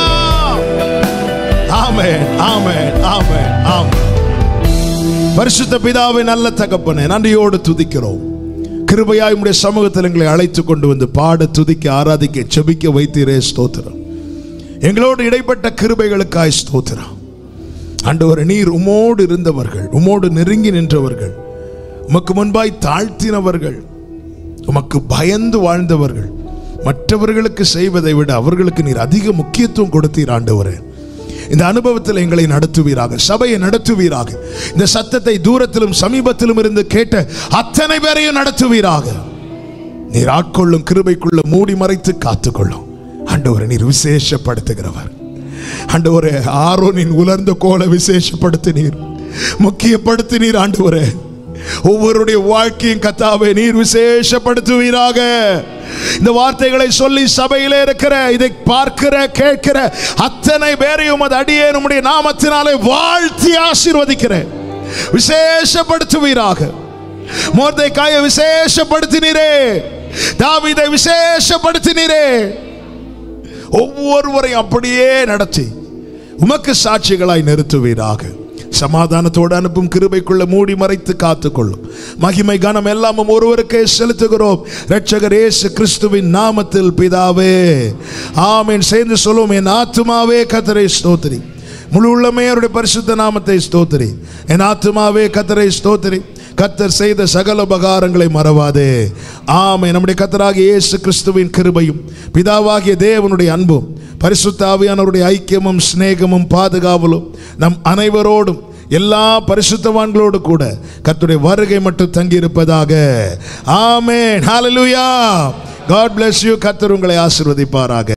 amen, amen, amen, amen. பரிசுத்த பிதாவே, நல்ல தகப்பனே, நன்றியோடு துதிக்கிறோம். கிருபையாய் உம்முடைய சமூகத்தில் எங்களை அழைத்து கொண்டு வந்து பாட, துதிக்க, ஆராதிக்க, செபிக்க வைத்தீரே, ஸ்தோத்திரம். எங்களோடு இடைப்பட்ட கிருபைகளுக்காய் ஸ்தோத்திரம். ஆண்டவரே, நீர் உமோடு இருந்தவர்கள், உமோடு நெருங்கி நின்றவர்கள், உமக்கு முன்பாய் தாழ்த்தினவர்கள், உமக்கு பயந்து வாழ்ந்தவர்கள், மற்றவர்களுக்கு செய்வதை விட அவர்களுக்கு நீர் அதிக முக்கியத்துவம் கொடுத்தீர். ஆண்டவரே, இந்த அனுபவத்தில் எங்களை நடத்துவீராக, சபையை நடத்துவீராக, இந்த சத்தத்தை தூரத்திலும் சமீபத்திலும் இருந்து கேட்ட அத்தனை பேரையும் நடத்துவீராக. நீர் ஆட்கொள்ளும் கிருபைக்குள்ள மூடி மறைத்து காத்துக்கொள்ளும். ஆண்டவரே, நீர் விசேஷப்படுத்துகிறவர். ஆண்டவரே, ஆரோனின் உலர்ந்த கோலை விசேஷப்படுத்தினீர், முக்கியப்படுத்தினீர். ஆண்டவரே, ஒவ்வொருடைய வாழ்க்கையும் கர்த்தாவே நீர் விசேஷப்படுத்துவீராக. இந்த வார்த்தைகளை சொல்லி சபையிலே இருக்கிற, இதை பார்க்கிற கேட்கிற அத்தனை பேரையும் அது அடியே நம்முடைய நாமத்தினாலே வாழ்த்தி ஆசீர்வதிக்கிறேன். விசேஷப்படுத்துவீராக. மோர்தெக்காயை விசேஷப்படுத்தினீரே, தாவீதை விசேஷப்படுத்தினீரே. ஒவ்வொருவரையும் அப்படியே நடத்தி உமக்கு சாட்சிகளாய் நிறுத்துவீராக. சமாதானத்தோடு அனுப்பும் கிருபைக்குள்ள மூடி மறைத்து காத்துக்கொள்ளும். மகிமை கனம் எல்லாமும் ஒருவருக்கே செலுத்துகிறோம், இரட்சகர் இயேசு கிறிஸ்துவின் நாமத்தில் பிதாவே, ஆமென். சேர்ந்து சொல்லுவோம், என் ஆத்துமாவே கர்த்தரை ஸ்தோத்திரி, முழு உள்ளமே அவருடைய பரிசுத்த நாமத்தை ஸ்தோத்திரி. என் ஆத்துமாவே கர்த்தரை ஸ்தோத்திரி, கர்த்தர் செய்த சகல உபகாரங்களை மறவாதே. ஆமென். நம்முடைய கர்த்தராகிய இயேசு கிறிஸ்துவின் கிருபையும் பிதாவாகிய தேவனுடைய அன்பும் பரிசுத்த ஆவியானவருடைய ஐக்கியமும் சிநேகமும் பாதுகாவலும் நம் அனைவரோடும் எல்லா பரிசுத்தவான்களோடு கூட கர்த்தருடைய வருகை மட்டும் தங்கி இருப்பதாக. ஆமென். ஹல்லேலூயா. God bless you. கர்த்தர் உங்களை ஆசீர்வதிப்பாராக.